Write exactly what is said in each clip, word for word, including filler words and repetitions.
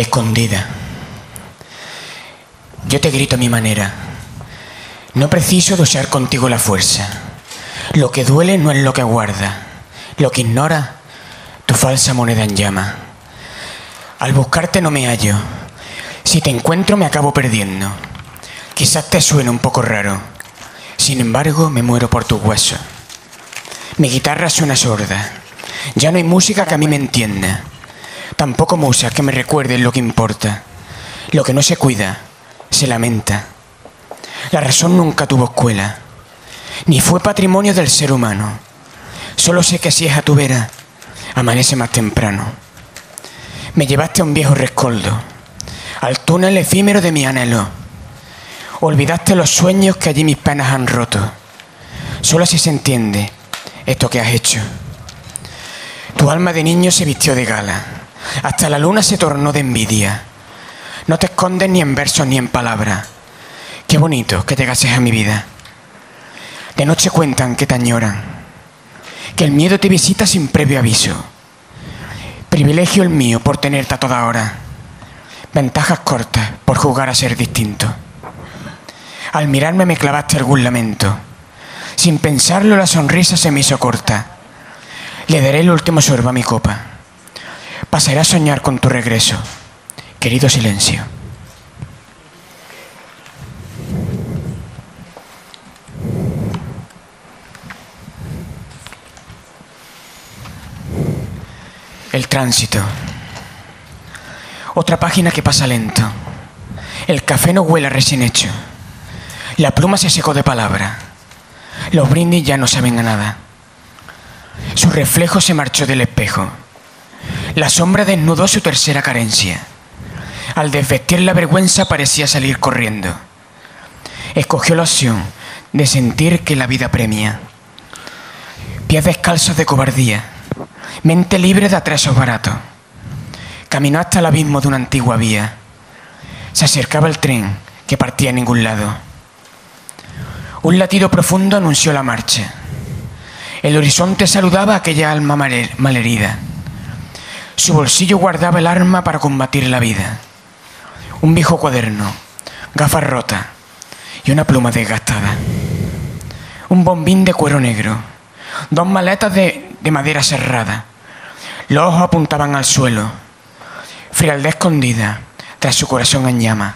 escondida. Yo te grito a mi manera. No preciso de usar contigo la fuerza. Lo que duele no es lo que guarda. Lo que ignora, tu falsa moneda en llama. Al buscarte no me hallo. Si te encuentro me acabo perdiendo. Quizás te suene un poco raro. Sin embargo, me muero por tus huesos. Mi guitarra suena sorda. Ya no hay música que a mí me entienda. Tampoco musas que me recuerden lo que importa. Lo que no se cuida, se lamenta. La razón nunca tuvo escuela, ni fue patrimonio del ser humano. Solo sé que si es a tu vera, amanece más temprano. Me llevaste a un viejo rescoldo, al túnel efímero de mi anhelo. Olvidaste los sueños que allí mis penas han roto. Solo así se entiende esto que has hecho. Tu alma de niño se vistió de gala. Hasta la luna se tornó de envidia. No te escondes ni en versos ni en palabras. Qué bonito que llegases a mi vida. De noche cuentan que te añoran, que el miedo te visita sin previo aviso. Privilegio el mío por tenerte a toda hora. Ventajas cortas por jugar a ser distinto. Al mirarme me clavaste algún lamento. Sin pensarlo la sonrisa se me hizo corta. Le daré el último sorbo a mi copa. Pasaré a soñar con tu regreso. Querido silencio. El tránsito. Otra página que pasa lento. El café no huele a recién hecho. La pluma se secó de palabra. Los brindis ya no saben a nada. Su reflejo se marchó del espejo. La sombra desnudó su tercera carencia. Al desvestir la vergüenza parecía salir corriendo. Escogió la opción de sentir que la vida premia. Pies descalzos de cobardía. Mente libre de atresos baratos. Caminó hasta el abismo de una antigua vía. Se acercaba el tren que partía a ningún lado. Un latido profundo anunció la marcha. El horizonte saludaba a aquella alma malherida. Su bolsillo guardaba el arma para combatir la vida. Un viejo cuaderno, gafas rotas y una pluma desgastada. Un bombín de cuero negro, dos maletas de, de madera cerrada. Los ojos apuntaban al suelo. Frialdad escondida tras su corazón en llama.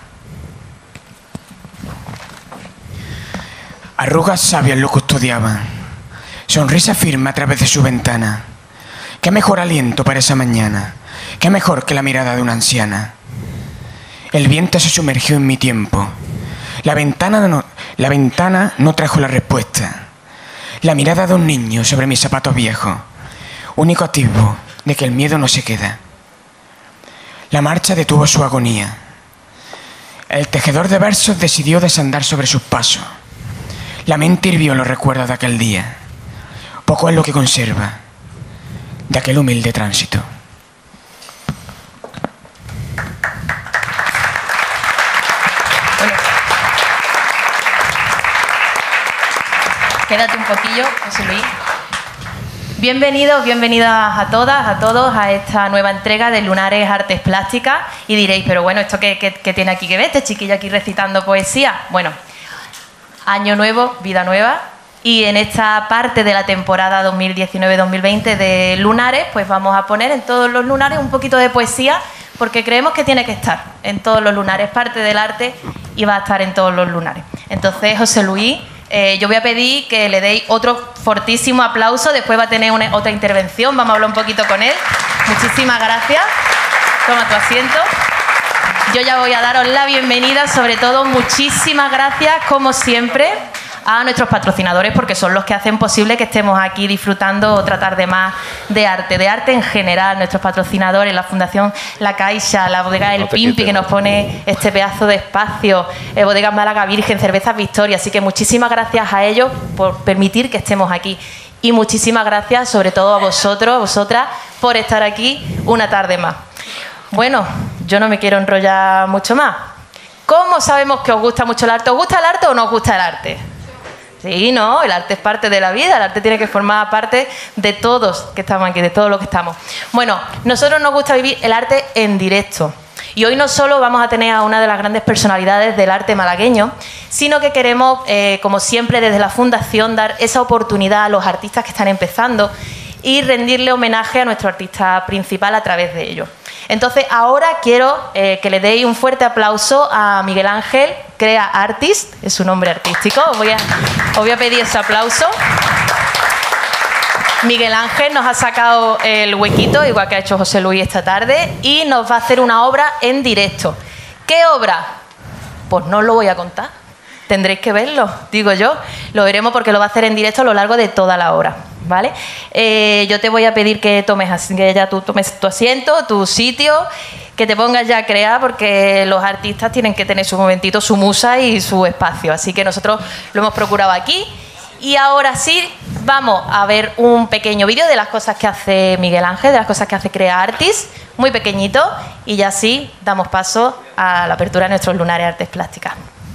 Arrugas sabias lo custodiaban. Sonrisa firme a través de su ventana. Qué mejor aliento para esa mañana. Qué mejor que la mirada de una anciana. El viento se sumergió en mi tiempo. La ventana no, la ventana no trajo la respuesta. La mirada de un niño sobre mis zapatos viejos. Único atisbo de que el miedo no se queda. La marcha detuvo su agonía. El tejedor de versos decidió desandar sobre sus pasos. La mente hirvió los recuerdos de aquel día. Poco es lo que conserva de aquel humilde tránsito. Bueno. Quédate un poquillo, José Luis. Bienvenidos, bienvenidas a todas, a todos a esta nueva entrega de Lunares Artes Plásticas. Y diréis, pero bueno, ¿esto qué, qué, qué tiene aquí que ver? Este chiquillo aquí recitando poesía. Bueno, año nuevo, vida nueva. Y en esta parte de la temporada dos mil diecinueve dos mil veinte de Lunares, pues vamos a poner en todos los lunares un poquito de poesía, porque creemos que tiene que estar en todos los lunares, parte del arte y va a estar en todos los lunares. Entonces, José Luis, eh, yo voy a pedir que le deis otro fortísimo aplauso, después va a tener una, otra intervención, vamos a hablar un poquito con él. Muchísimas gracias. Toma tu asiento. Yo ya voy a daros la bienvenida, sobre todo muchísimas gracias, como siempre, a nuestros patrocinadores, porque son los que hacen posible que estemos aquí disfrutando otra tarde más de arte, de arte en general. Nuestros patrocinadores, la Fundación La Caixa, la Bodega El Pimpi, que nos pone este pedazo de espacio, eh, Bodegas Málaga Virgen, Cervezas Victoria. Así que muchísimas gracias a ellos por permitir que estemos aquí. Y muchísimas gracias, sobre todo, a vosotros, a vosotras, por estar aquí una tarde más. Bueno, yo no me quiero enrollar mucho más. ¿Cómo sabemos que os gusta mucho el arte? ¿Os gusta el arte o no os gusta el arte? Sí, no, el arte es parte de la vida, el arte tiene que formar parte de todos que estamos aquí, de todos los que estamos. Bueno, nosotros nos gusta vivir el arte en directo Y hoy no solo vamos a tener a una de las grandes personalidades del arte malagueño, sino que queremos, eh, como siempre desde la Fundación, dar esa oportunidad a los artistas que están empezando y rendirle homenaje a nuestro artista principal a través de ello. Entonces, ahora quiero eh, que le deis un fuerte aplauso a Miguel Ángel Crea Artist, es su nombre artístico. Os voy a, os voy a pedir ese aplauso. Miguel Ángel nos ha sacado el huequito, igual que ha hecho José Luis esta tarde, y nos va a hacer una obra en directo. ¿Qué obra? Pues no os lo voy a contar. Tendréis que verlo, digo yo. Lo veremos porque lo va a hacer en directo a lo largo de toda la obra, ¿vale? Eh, yo te voy a pedir que tomes, que ya tú tomes tu asiento, tu sitio, que te pongas ya a crear, porque los artistas tienen que tener su momentito, su musa y su espacio. Así que nosotros lo hemos procurado aquí. Y ahora sí, vamos a ver un pequeño vídeo de las cosas que hace Miguel Ángel, de las cosas que hace Crea Artist, muy pequeñito, y ya sí damos paso a la apertura de nuestros lunares artes plásticas.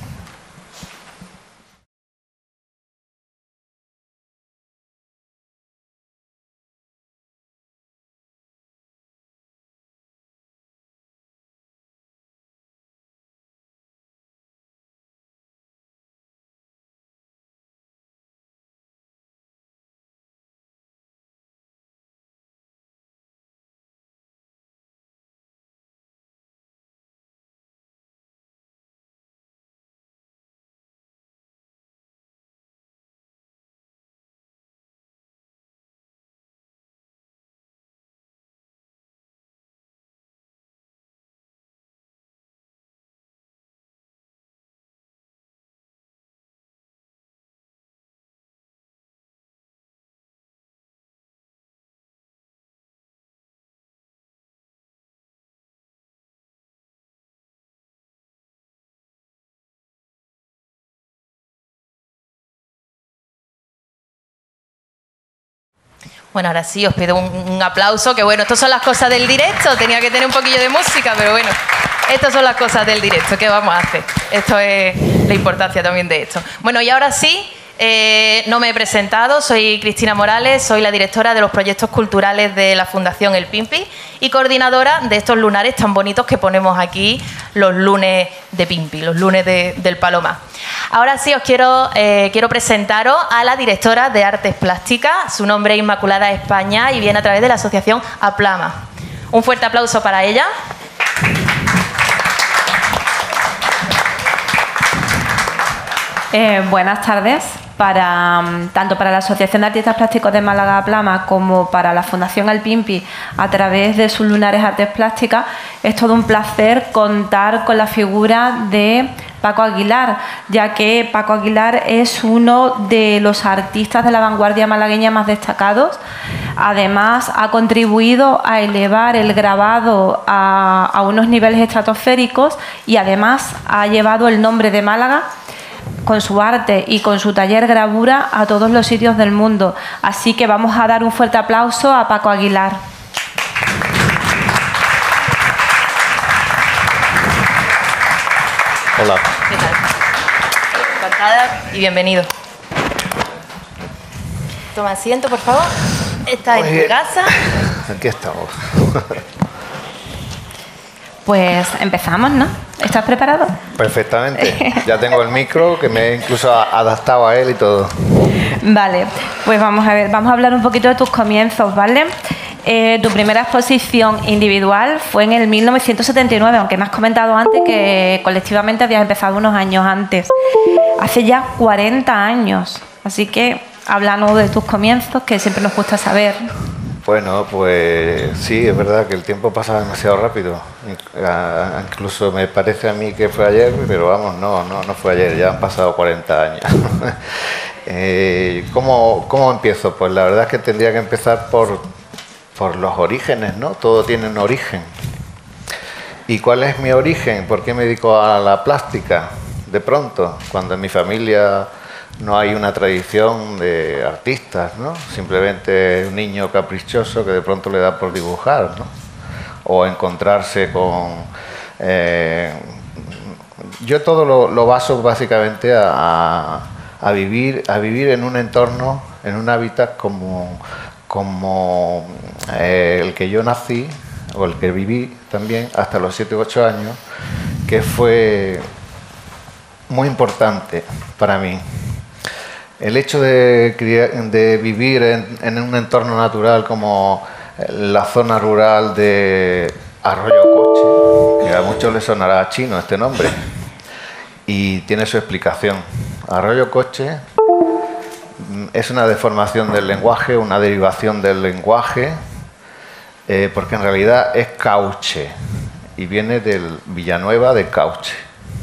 Bueno, ahora sí, os pido un, un aplauso, que bueno, estas son las cosas del directo, tenía que tener un poquillo de música, pero bueno, estas son las cosas del directo, ¿qué vamos a hacer? Esto es la importancia también de esto. Bueno, y ahora sí, eh, no me he presentado, soy Cristina Morales, soy la directora de los proyectos culturales de la Fundación El Pimpi y coordinadora de estos lunares tan bonitos que ponemos aquí los lunes de Pimpi, los lunes de, del Palomar. Ahora sí os quiero, eh, quiero presentaros a la directora de Artes Plásticas. Su nombre es Inmaculada España y viene a través de la asociación Aplama. Un fuerte aplauso para ella. Eh, buenas tardes. Para, tanto para la Asociación de Artistas Plásticos de Málaga Aplama como para la Fundación El Pimpi a través de sus lunares artes plásticas, es todo un placer contar con la figura de Paco Aguilar, ya que Paco Aguilar es uno de los artistas de la vanguardia malagueña más destacados. Además, ha contribuido a elevar el grabado a, a unos niveles estratosféricos y además ha llevado el nombre de Málaga con su arte y con su taller gravura a todos los sitios del mundo. Así que vamos a dar un fuerte aplauso a Paco Aguilar. Hola. ¿Qué tal? Encantada y bienvenido. Toma asiento, por favor. Esta es tu casa. Aquí estamos. Pues empezamos, ¿no? ¿Estás preparado? Perfectamente. Ya tengo el micro, que me he incluso adaptado a él y todo. Vale, pues vamos a ver, vamos a hablar un poquito de tus comienzos, ¿vale? Eh, tu primera exposición individual fue en el mil novecientos setenta y nueve, aunque me has comentado antes que colectivamente habías empezado unos años antes. Hace ya cuarenta años, así que háblanos de tus comienzos, que siempre nos gusta saber. Bueno, pues sí, es verdad que el tiempo pasa demasiado rápido. Incluso me parece a mí que fue ayer, pero vamos, no, no, no fue ayer, ya han pasado cuarenta años. eh, ¿cómo, ¿Cómo empiezo? Pues la verdad es que tendría que empezar por, por los orígenes, ¿no? Todo tiene un origen. ¿Y cuál es mi origen? ¿Por qué me dedico a la plástica? De pronto, cuando en mi familia no hay una tradición de artistas, ¿no? Simplemente un niño caprichoso que de pronto le da por dibujar, ¿no? O encontrarse con... Eh, yo todo lo, lo baso básicamente a, a, a, vivir, a vivir en un entorno, en un hábitat como, como eh, el que yo nací, o el que viví también hasta los siete u ocho años, que fue muy importante para mí. El hecho de, de vivir en, en un entorno natural como la zona rural de Arroyo Coche, que a muchos les sonará chino este nombre, y tiene su explicación. Arroyo Coche es una deformación del lenguaje, una derivación del lenguaje, eh, porque en realidad es cauche, y viene del Villanueva de Cauche.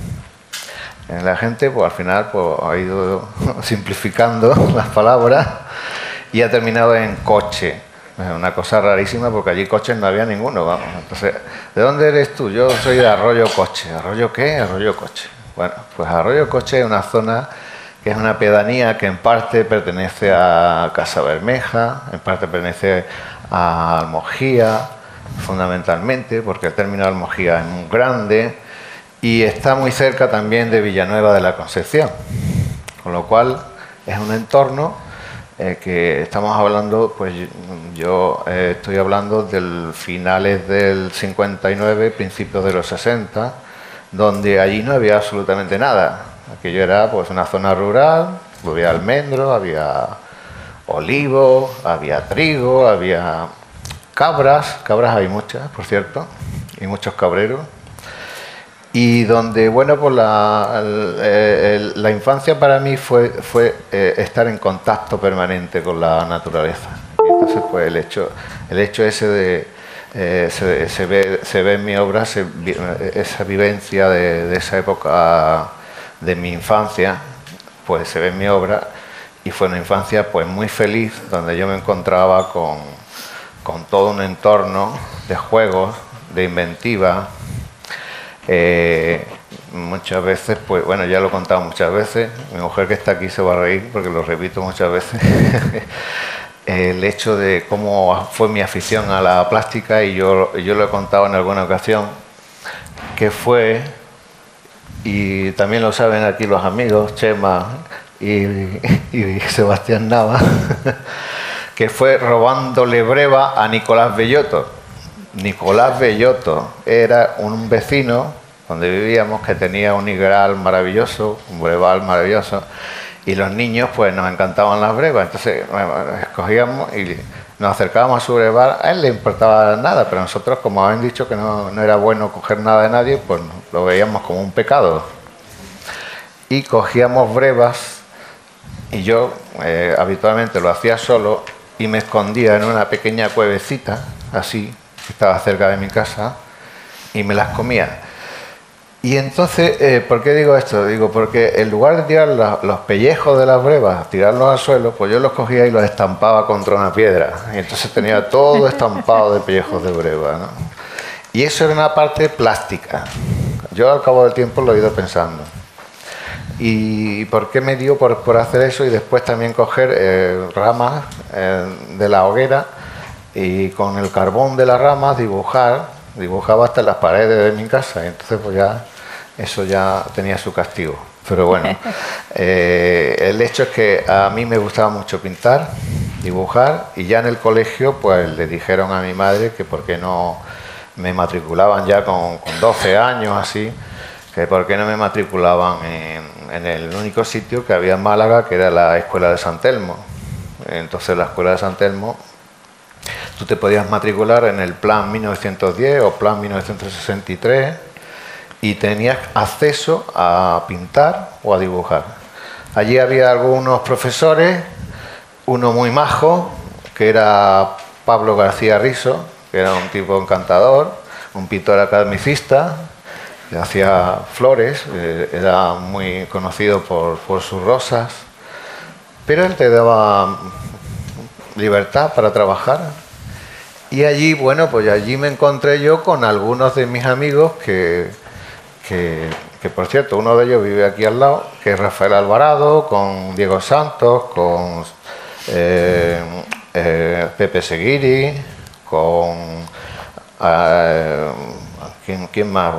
La gente, pues al final, pues, ha ido simplificando las palabras y ha terminado en coche. Es una cosa rarísima porque allí coches no había ninguno, vamos. Entonces, ¿de dónde eres tú? Yo soy de Arroyo Coche. ¿Arroyo qué? Arroyo Coche. Bueno, pues Arroyo Coche es una zona que es una pedanía que en parte pertenece a Casa Bermeja, en parte pertenece a Almojía, fundamentalmente, porque el término de Almojía es muy grande, y está muy cerca también de Villanueva de la Concepción, con lo cual es un entorno eh, que estamos hablando, pues yo eh, estoy hablando del finales del cincuenta y nueve, principios de los sesenta, donde allí no había absolutamente nada. Aquello era pues una zona rural, había almendro, había olivo, había trigo, había cabras, cabras hay muchas, por cierto, y muchos cabreros. Y donde, bueno, pues la, el, el, la infancia para mí fue, fue eh, estar en contacto permanente con la naturaleza. Y entonces, pues el hecho, el hecho ese de, eh, se, se, ve, se ve en mi obra se, esa vivencia de, de esa época de mi infancia, pues se ve en mi obra, y fue una infancia pues muy feliz, donde yo me encontraba con, con todo un entorno de juegos, de inventiva. Eh, muchas veces, pues bueno, ya lo he contado muchas veces, mi mujer que está aquí se va a reír porque lo repito muchas veces, el hecho de cómo fue mi afición a la plástica, y yo, yo lo he contado en alguna ocasión, que fue, y también lo saben aquí los amigos, Chema y, y Sebastián Nava, que fue robándole breva a Nicolás Bellotto. Nicolás Bellotto era un vecino donde vivíamos que tenía un higueral maravilloso, un breval maravilloso, y los niños pues nos encantaban las brevas. Entonces bueno, escogíamos y nos acercábamos a su breval. A él le importaba nada, pero nosotros, como habían dicho que no, no era bueno coger nada de nadie, pues lo veíamos como un pecado. Y cogíamos brevas, y yo eh, habitualmente lo hacía solo, y me escondía en una pequeña cuevecita, así, que estaba cerca de mi casa, y me las comía. Y entonces, eh, ¿por qué digo esto? Digo, porque en lugar de tirar los, los pellejos de las brevas, tirarlos al suelo, pues yo los cogía y los estampaba contra una piedra. Y entonces tenía todo estampado de pellejos de breva, ¿no? Y eso era una parte plástica. Yo al cabo del tiempo lo he ido pensando. ¿Y por qué me dio por, por hacer eso? Y después también coger eh, ramas eh, de la hoguera, y con el carbón de las ramas dibujar, dibujaba hasta las paredes de mi casa, y entonces pues ya eso ya tenía su castigo. Pero bueno, eh, el hecho es que a mí me gustaba mucho pintar, dibujar, y ya en el colegio pues le dijeron a mi madre que por qué no me matriculaban ya con, con doce años así, que por qué no me matriculaban en, en el único sitio que había en Málaga, que era la Escuela de San Telmo. Entonces la Escuela de San Telmo, tú te podías matricular en el plan mil novecientos diez o plan mil novecientos sesenta y tres, y tenías acceso a pintar o a dibujar. Allí había algunos profesores, uno muy majo, que era Pablo García Riso, que era un tipo encantador, un pintor academicista, que hacía flores, eh, era muy conocido por, por sus rosas, pero él te daba libertad para trabajar. Y allí, bueno, pues allí me encontré yo con algunos de mis amigos que, que, que por cierto, uno de ellos vive aquí al lado, que es Rafael Alvarado, con Diego Santos, con eh, eh, Pepe Seguiri, con... Eh, ¿quién, ¿Quién más?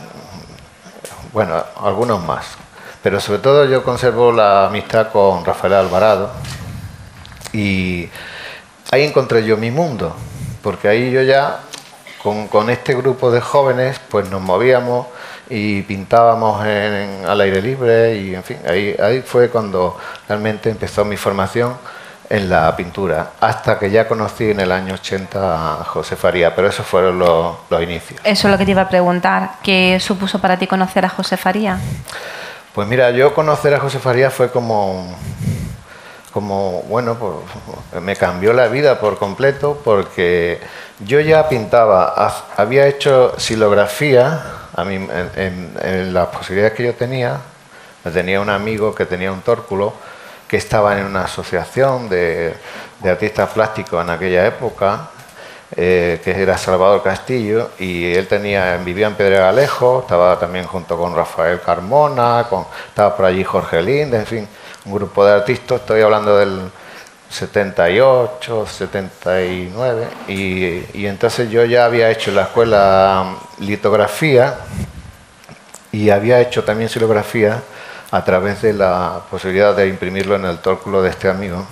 Bueno, algunos más. Pero sobre todo yo conservo la amistad con Rafael Alvarado, y ahí encontré yo mi mundo. Porque ahí yo ya con, con este grupo de jóvenes pues nos movíamos y pintábamos en, al aire libre y en fin, ahí, ahí fue cuando realmente empezó mi formación en la pintura, hasta que ya conocí en el año ochenta a José Faría, pero esos fueron los, los inicios. Eso es lo que te iba a preguntar, ¿qué supuso para ti conocer a José Faría? Pues mira, yo conocer a José Faría fue como, como bueno, pues, me cambió la vida por completo, porque yo ya pintaba, había hecho xilografía, a mí, en, en, en las posibilidades que yo tenía, tenía un amigo que tenía un tórculo, que estaba en una asociación de, de artistas plásticos en aquella época, eh, que era Salvador Castillo, y él tenía, vivía en Pedregalejo, estaba también junto con Rafael Carmona, con, estaba por allí Jorge Linde, en fin, un grupo de artistas, estoy hablando del setenta y ocho, setenta y nueve, y, y entonces yo ya había hecho en la escuela litografía y había hecho también xilografía a través de la posibilidad de imprimirlo en el tórculo de este amigo.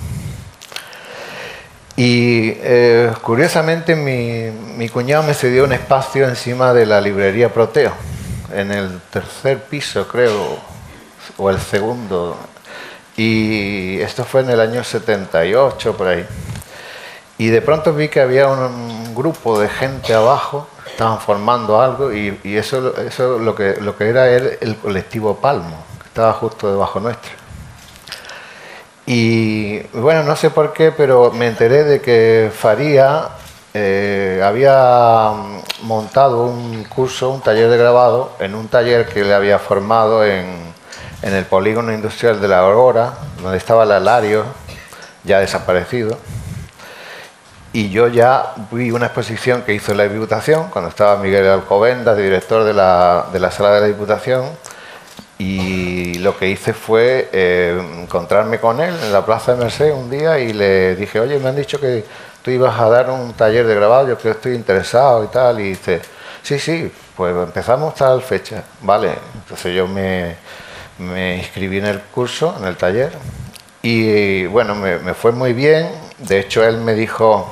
Y eh, curiosamente mi, mi cuñado me cedió un espacio encima de la librería Proteo, en el tercer piso creo, o el segundo, y esto fue en el año setenta y ocho por ahí. Y de pronto vi que había un, un grupo de gente abajo, estaban formando algo, y, y eso, eso lo, que, lo que era el, el colectivo Palmo, estaba justo debajo nuestro. Y bueno, no sé por qué, pero me enteré de que Faría eh, había montado un curso, un taller de grabado, en un taller que le había formado en, en el polígono industrial de La Aurora, donde estaba el Alario, ya desaparecido. Y yo ya vi una exposición que hizo en la Diputación, cuando estaba Miguel Alcobendas, director de la, de la sala de la Diputación, y lo que hice fue eh, encontrarme con él en la Plaza de Merced un día y le dije, oye, me han dicho que tú ibas a dar un taller de grabado, yo creo que estoy interesado y tal, y dice, sí, sí, pues empezamos tal fecha, vale. Entonces yo me, me inscribí en el curso, en el taller, y bueno, me, me fue muy bien. De hecho, él me dijo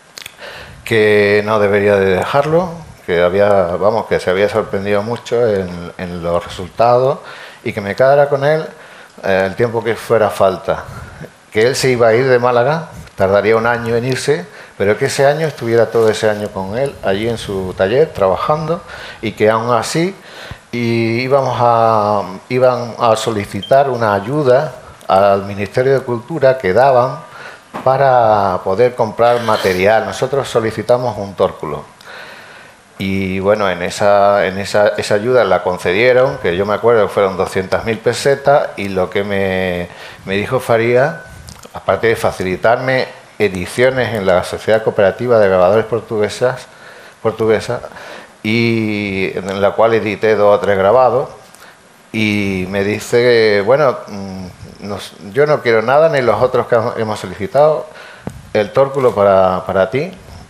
que no debería de dejarlo, que había, vamos, que se había sorprendido mucho en, en los resultados y que me quedara con él eh, el tiempo que fuera falta. Que él se iba a ir de Málaga, tardaría un año en irse, pero que ese año estuviera todo ese año con él allí en su taller trabajando, y que aún así y íbamos a, iban a solicitar una ayuda al Ministerio de Cultura que daban para poder comprar material. Nosotros solicitamos un tórculo. Y bueno, en esa, en esa, esa ayuda la concedieron, que yo me acuerdo que fueron doscientas mil pesetas, y lo que me, me dijo Faría, aparte de facilitarme ediciones en la Sociedad Cooperativa de Grabadores Portuguesas, portuguesa, y en la cual edité dos o tres grabados, y me dice, bueno, nos, yo no quiero nada, ni los otros que hemos solicitado, el tórculo para, para ti,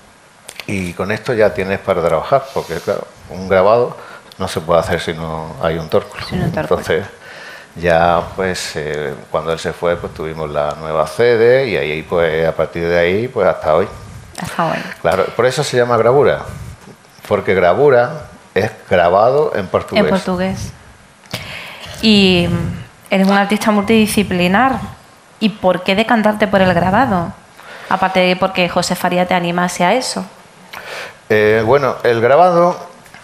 y con esto ya tienes para trabajar, porque claro, un grabado no se puede hacer si no hay un tórculo. Sí, un tórculo. Entonces, ya pues eh, cuando él se fue, pues tuvimos la nueva sede, y ahí pues a partir de ahí pues hasta hoy. Hasta hoy. Claro, por eso se llama gravura, porque gravura es grabado en portugués. En portugués. Y eres un artista multidisciplinar. ¿Y por qué decantarte por el grabado? Aparte de porque José Faría te animase a eso. Eh, bueno, el grabado,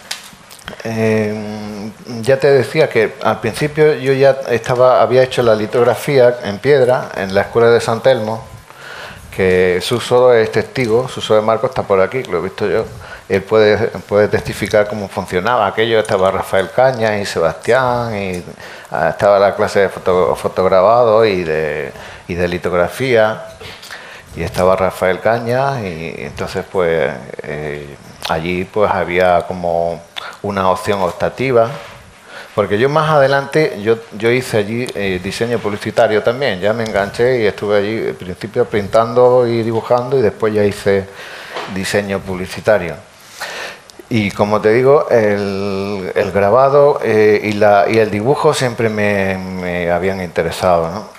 eh, ya te decía que al principio yo ya estaba, había hecho la litografía en piedra en la escuela de San Telmo, que Suso es testigo, Suso de Marcos está por aquí, lo he visto yo. Él puede, puede testificar cómo funcionaba aquello. Estaba Rafael Cañas y Sebastián, y ah, estaba la clase de foto, fotograbado y de, y de litografía. Y estaba Rafael Cañas, y entonces pues eh, allí pues había como una opción optativa, porque yo más adelante yo, yo hice allí eh, diseño publicitario también, ya me enganché y estuve allí al principio pintando y dibujando, y después ya hice diseño publicitario. Y como te digo, el, el grabado eh, y, la, y el dibujo siempre me, me habían interesado, ¿no?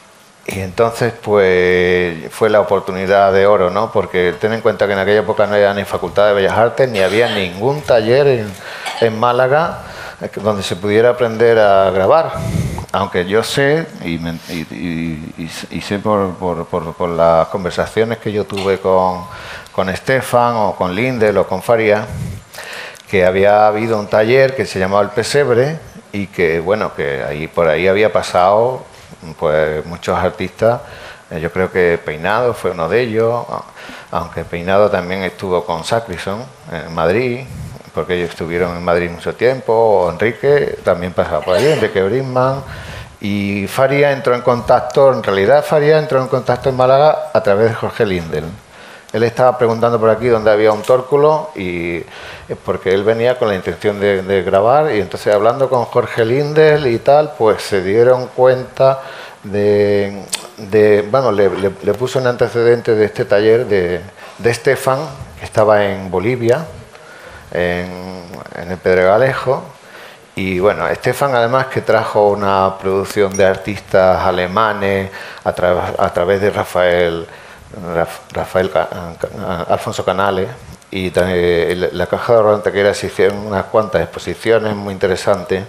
Y entonces, pues, fue la oportunidad de oro, ¿no? Porque ten en cuenta que en aquella época no había ni Facultad de Bellas Artes, ni había ningún taller en, en Málaga donde se pudiera aprender a grabar. Aunque yo sé, y, me, y, y, y, y sé por, por, por, por las conversaciones que yo tuve con, con Estefan, o con Lindel, o con Faría, que había habido un taller que se llamaba El Pesebre, y que, bueno, que ahí por ahí había pasado pues muchos artistas. Yo creo que Peinado fue uno de ellos, aunque Peinado también estuvo con Sacrison en Madrid, porque ellos estuvieron en Madrid mucho tiempo, o Enrique también pasaba por allí, Enrique Brisman, y Faría entró en contacto, en realidad Faría entró en contacto en Málaga a través de Jorge Lindel. Él estaba preguntando por aquí dónde había un tórculo, y porque él venía con la intención de, de grabar, y entonces hablando con Jorge Lindel y tal, pues se dieron cuenta de, de bueno, le, le, le puso un antecedente de este taller de, de Estefan, que estaba en Bolivia, en, en el Pedregalejo, y bueno, Estefan además que trajo una producción de artistas alemanes a, tra a través de Rafael Rafael Alfonso Canales, y también la Caja de Ahorro de Antequera se hicieron unas cuantas exposiciones muy interesantes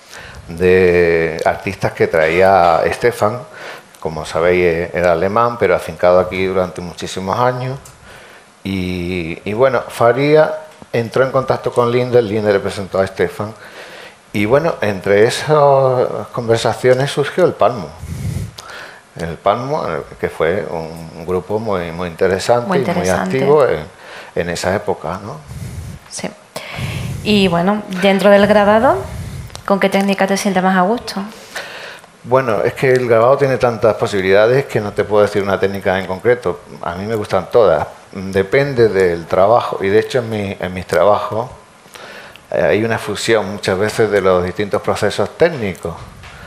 de artistas que traía Estefan. Como sabéis, era alemán, pero afincado aquí durante muchísimos años. Y, y bueno, Faría entró en contacto con Lindel, Lindel le presentó a Estefan, y bueno, entre esas conversaciones surgió el Palmo. El Palmo, que fue un grupo muy, muy, interesante, muy interesante y muy activo en, en esa época, ¿no? Sí. Y bueno, dentro del grabado, ¿con qué técnica te sientes más a gusto? Bueno, es que el grabado tiene tantas posibilidades que no te puedo decir una técnica en concreto. A mí me gustan todas. Depende del trabajo, y de hecho en, mi, en mis trabajos eh, hay una fusión muchas veces de los distintos procesos técnicos.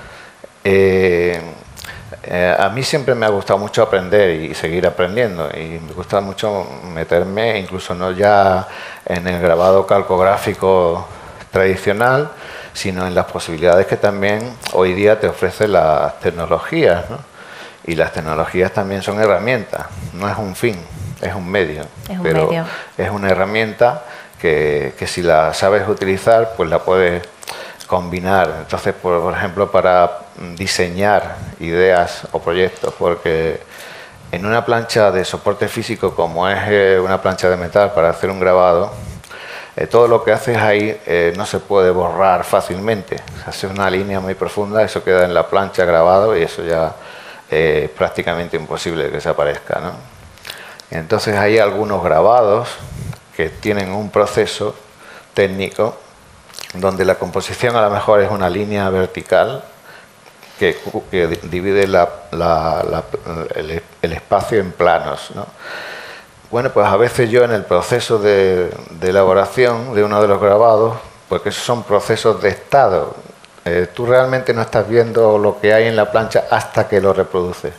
Eh, Eh, a mí siempre me ha gustado mucho aprender y seguir aprendiendo, y me gusta mucho meterme incluso no ya en el grabado calcográfico tradicional, sino en las posibilidades que también hoy día te ofrecen las tecnologías, ¿no? Y las tecnologías también son herramientas, no es un fin, es un medio, es un pero medio. Es una herramienta que, que si la sabes utilizar, pues la puedes combinar. Entonces, por, por ejemplo, para diseñar ideas o proyectos, porque en una plancha de soporte físico como es eh, una plancha de metal para hacer un grabado, eh, todo lo que haces ahí eh, no se puede borrar fácilmente. Se hace una línea muy profunda, eso queda en la plancha grabado, y eso ya eh, es prácticamente imposible que desaparezca, ¿no? Entonces hay algunos grabados que tienen un proceso técnico donde la composición a lo mejor es una línea vertical que, que divide la, la, la, el, el espacio en planos, ¿no? Bueno, pues a veces yo en el proceso de, de elaboración de uno de los grabados, porque esos son procesos de estado, eh, tú realmente no estás viendo lo que hay en la plancha hasta que lo reproduces.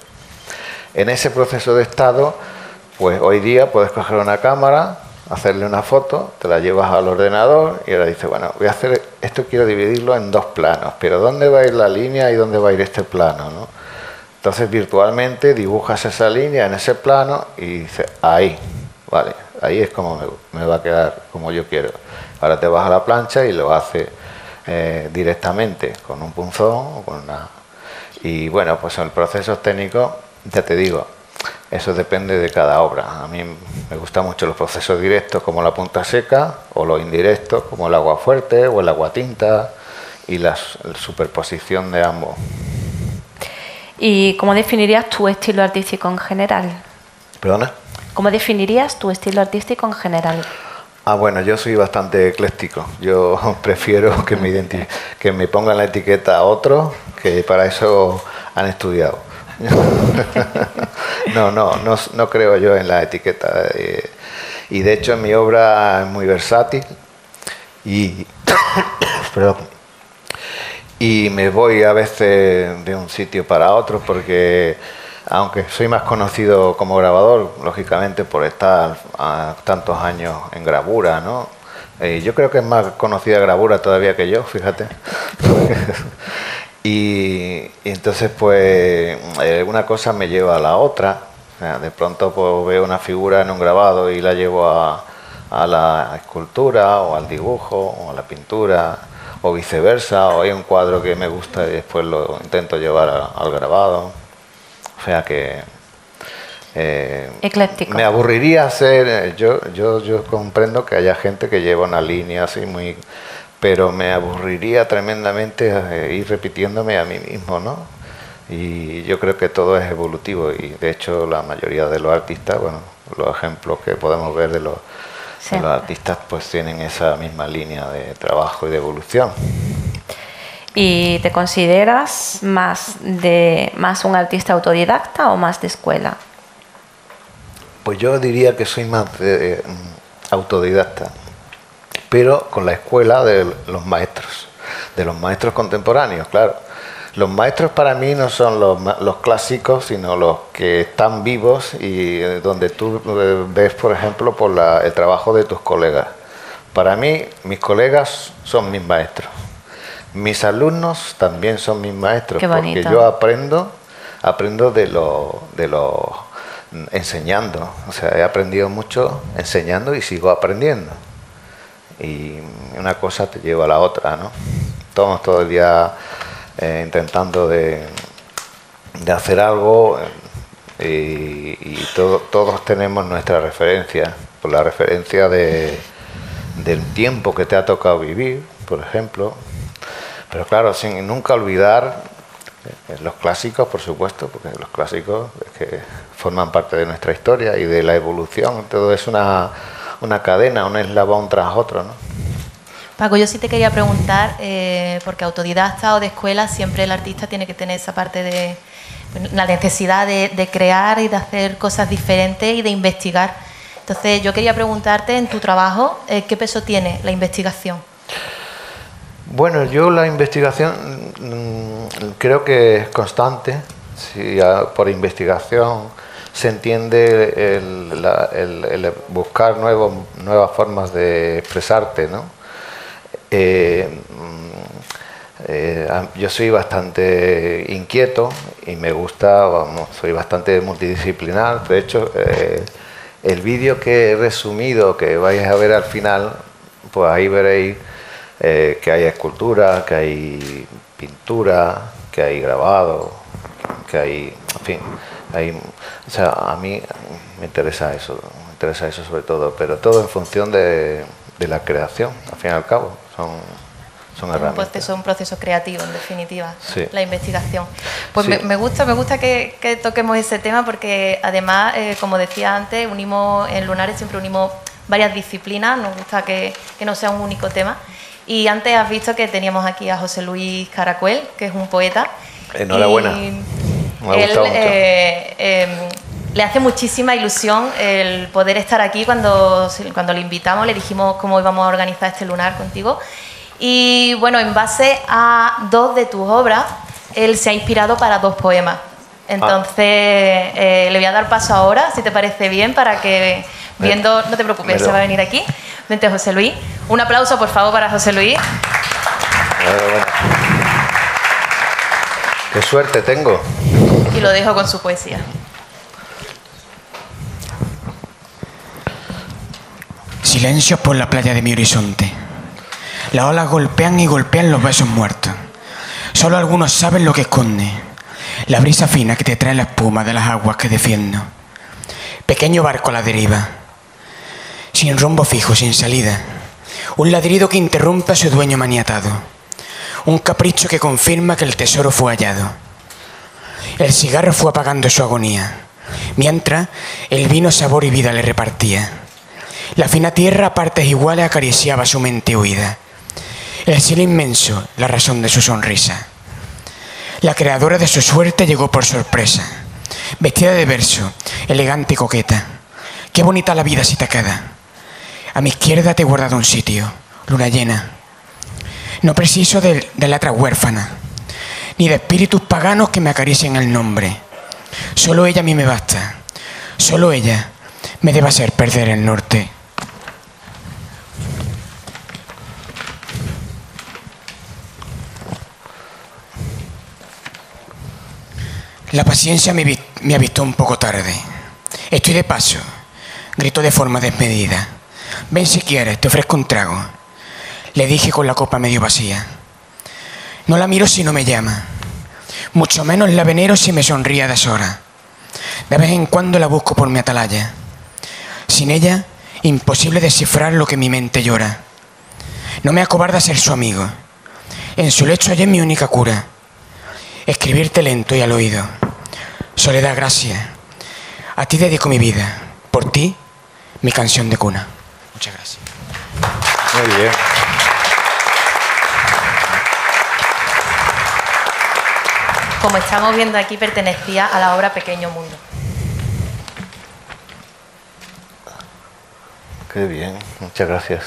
En ese proceso de estado, pues hoy día puedes coger una cámara, hacerle una foto, te la llevas al ordenador y ahora dices, bueno, voy a hacer esto, quiero dividirlo en dos planos, pero ¿dónde va a ir la línea y dónde va a ir este plano, ¿no? Entonces virtualmente dibujas esa línea en ese plano y dices, ahí, vale, ahí es como me, me va a quedar como yo quiero. Ahora te vas a la plancha y lo haces eh, directamente con un punzón o con una... Y bueno, pues en el proceso técnico, ya te digo, eso depende de cada obra. A mí me gustan mucho los procesos directos como la punta seca, o los indirectos como el agua fuerte o el agua tinta, y la, la superposición de ambos. ¿Y cómo definirías tu estilo artístico en general? ¿Perdona? ¿Cómo definirías tu estilo artístico en general? Ah, bueno, yo soy bastante ecléctico. Yo prefiero que me, identi- que me pongan la etiqueta a otros, que para eso han estudiado. no, no, no, no creo yo en la etiqueta. Eh, y de hecho en mi obra es muy versátil y, perdón, y me voy a veces de un sitio para otro, porque aunque soy más conocido como grabador, lógicamente por estar a tantos años en gravura, ¿no? Eh, yo creo que es más conocida gravura todavía que yo, fíjate. Y, y entonces, pues, eh, una cosa me lleva a la otra. O sea, de pronto pues, veo una figura en un grabado y la llevo a, a la escultura, o al dibujo, o a la pintura, o viceversa. O hay un cuadro que me gusta y después lo intento llevar a, al grabado. O sea que... Eh, Ecléctico. Me aburriría hacer... Yo, yo, yo comprendo que haya gente que lleva una línea así muy... Pero me aburriría tremendamente eh, ir repitiéndome a mí mismo, ¿no? Y yo creo que todo es evolutivo y de hecho la mayoría de los artistas, bueno, los ejemplos que podemos ver de los, sí. de los artistas pues tienen esa misma línea de trabajo y de evolución. ¿Y te consideras más, de, más un artista autodidacta o más de escuela? Pues yo diría que soy más de, de, autodidacta, pero con la escuela de los maestros, de los maestros contemporáneos, claro. Los maestros para mí no son los, los clásicos, sino los que están vivos y donde tú ves, por ejemplo, por la, el trabajo de tus colegas. Para mí, mis colegas son mis maestros. Mis alumnos también son mis maestros, porque yo aprendo, aprendo de lo, de lo enseñando. O sea, he aprendido mucho enseñando y sigo aprendiendo. Y una cosa te lleva a la otra, ¿no? Estamos todo el día eh, intentando de, de hacer algo eh, y, y todo, todos tenemos nuestra referencia, por la referencia de, del tiempo que te ha tocado vivir, por ejemplo. Pero claro, sin nunca olvidar eh, los clásicos, por supuesto, porque los clásicos es que forman parte de nuestra historia y de la evolución. Todo es una... una cadena, un eslabón tras otro, ¿no? Paco, yo sí te quería preguntar, eh, porque autodidacta o de escuela siempre el artista tiene que tener esa parte de pues, la necesidad de, de crear y de hacer cosas diferentes y de investigar. Entonces yo quería preguntarte en tu trabajo, eh, ¿qué peso tiene la investigación? Bueno, yo la investigación mmm, creo que es constante. Si por investigación se entiende el, la, el, el buscar nuevos, nuevas formas de expresarte, ¿no? Eh, eh, yo soy bastante inquieto y me gusta, vamos, soy bastante multidisciplinar. De hecho, eh, el vídeo que he resumido, que vais a ver al final, pues ahí veréis eh, que hay escultura, que hay pintura, que hay grabado, que hay, en fin, hay, o sea, a mí me interesa eso, me interesa eso sobre todo, pero todo en función de, de la creación, al fin y al cabo, son, son herramientas. Un proceso, un proceso creativo, en definitiva, sí. La investigación. Pues sí. me, me gusta, me gusta que, que toquemos ese tema porque además, eh, como decía antes, unimos en Lunares siempre unimos varias disciplinas, nos gusta que, que no sea un único tema. Y antes has visto que teníamos aquí a José Luis Caracuel, que es un poeta. Enhorabuena. Y me ha él, gustado mucho. Eh, eh, le hace muchísima ilusión el poder estar aquí. Cuando, cuando le invitamos, le dijimos cómo íbamos a organizar este lunar contigo. Y bueno, en base a dos de tus obras, él se ha inspirado para dos poemas. Entonces, ah. eh, le voy a dar paso ahora, si te parece bien, para que, viendo, no te preocupes, se va a venir aquí. Vente, José Luis. Un aplauso, por favor, para José Luis. Bueno, bueno. Qué suerte tengo. Y lo dejo con su poesía. Silencio por la playa de mi horizonte. Las olas golpean y golpean los besos muertos. Solo algunos saben lo que esconde. La brisa fina que te trae la espuma de las aguas que defiendo. Pequeño barco a la deriva. Sin rumbo fijo, sin salida. Un ladrido que interrumpe a su dueño maniatado. Un capricho que confirma que el tesoro fue hallado. El cigarro fue apagando su agonía, mientras el vino sabor y vida le repartía. La fina tierra a partes iguales acariciaba su mente huida. El cielo inmenso, la razón de su sonrisa. La creadora de su suerte llegó por sorpresa, vestida de verso, elegante y coqueta. Qué bonita la vida si te queda. A mi izquierda te he guardado un sitio, luna llena. No preciso de, de letras huérfanas, ni de espíritus paganos que me acaricien el nombre. Solo ella a mí me basta. Solo ella me debe hacer perder el norte. La paciencia me, vi- me avistó un poco tarde. Estoy de paso, gritó de forma desmedida. Ven si quieres, te ofrezco un trago. Le dije con la copa medio vacía. No la miro si no me llama. Mucho menos la venero si me sonríe a deshora. De vez en cuando la busco por mi atalaya. Sin ella, imposible descifrar lo que mi mente llora. No me acobarda ser su amigo. En su lecho hallé mi única cura. Escribirte lento y al oído. Soledad, gracias. A ti dedico mi vida. Por ti, mi canción de cuna. Muchas gracias. Muy bien. Como estamos viendo aquí, pertenecía a la obra Pequeño Mundo. Qué bien, muchas gracias.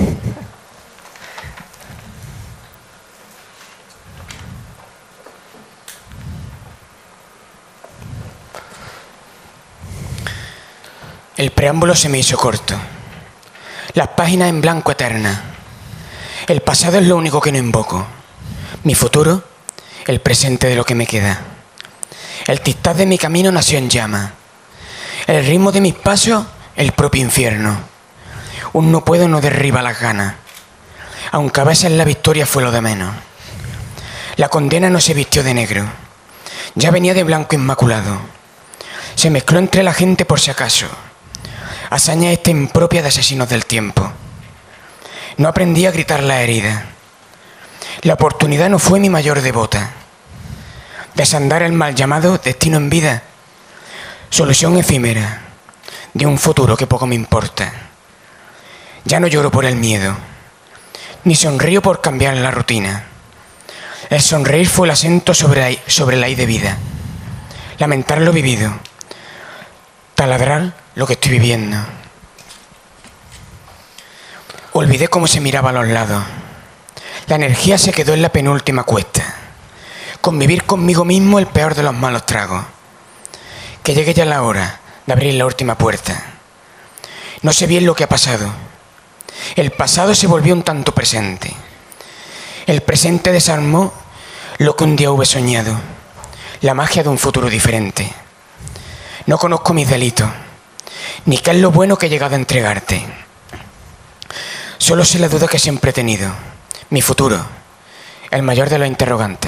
El preámbulo se me hizo corto. Las páginas en blanco eternas. El pasado es lo único que no invoco. Mi futuro, el presente de lo que me queda. El tic-tac de mi camino nació en llama. El ritmo de mis pasos, el propio infierno. Un no puedo no derriba las ganas. Aunque a veces la victoria fue lo de menos. La condena no se vistió de negro. Ya venía de blanco inmaculado. Se mezcló entre la gente por si acaso. Hazaña esta impropia de asesinos del tiempo. No aprendí a gritar la herida. La oportunidad no fue mi mayor devota. Desandar el mal llamado destino en vida. Solución efímera de un futuro que poco me importa. Ya no lloro por el miedo, ni sonrío por cambiar la rutina. El sonreír fue el acento sobre, sobre la I de vida. Lamentar lo vivido. Taladrar lo que estoy viviendo. Olvidé cómo se miraba a los lados. La energía se quedó en la penúltima cuesta. Convivir conmigo mismo el peor de los malos tragos. Que llegue ya la hora de abrir la última puerta. No sé bien lo que ha pasado. El pasado se volvió un tanto presente. El presente desarmó lo que un día hube soñado. La magia de un futuro diferente. No conozco mis delitos, ni qué es lo bueno que he llegado a entregarte. Solo sé la duda que siempre he tenido. Mi futuro, el mayor de los interrogantes.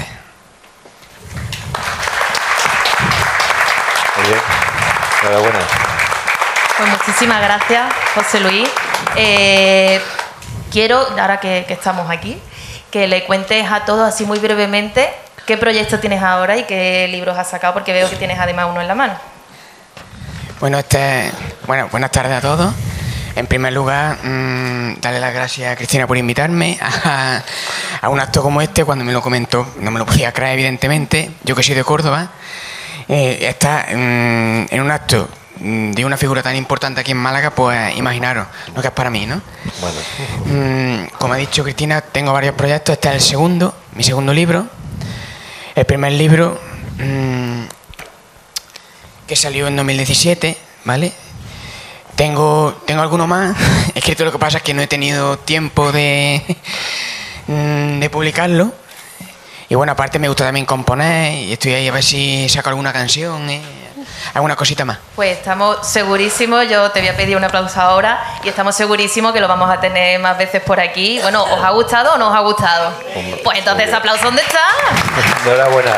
Muy bien. Enhorabuena. Pues muchísimas gracias, José Luis. Eh, quiero, ahora que, que estamos aquí, que le cuentes a todos así muy brevemente qué proyecto tienes ahora y qué libros has sacado, porque veo que tienes además uno en la mano. Bueno, este, bueno, buenas tardes a todos. En primer lugar, mmm, darle las gracias a Cristina por invitarme a, a un acto como este. Cuando me lo comentó, no me lo podía creer, evidentemente. Yo que soy de Córdoba, eh, está mmm, en un acto de una figura tan importante aquí en Málaga, pues imaginaros lo que es para mí, ¿no? Bueno. Mm, como ha dicho Cristina, tengo varios proyectos. Este es el segundo, mi segundo libro. El primer libro, mmm, que salió en dos mil diecisiete, ¿vale? Tengo, tengo alguno más escrito, lo que pasa es que no he tenido tiempo de, de publicarlo. Y bueno, aparte me gusta también componer y estoy ahí a ver si saco alguna canción, ¿eh? Alguna cosita más. Pues estamos segurísimos, yo te voy a pedir un aplauso ahora y estamos segurísimos que lo vamos a tener más veces por aquí. Bueno, ¿os ha gustado o no os ha gustado? Hombre, Pues entonces, ¿ese aplauso dónde está? Enhorabuena.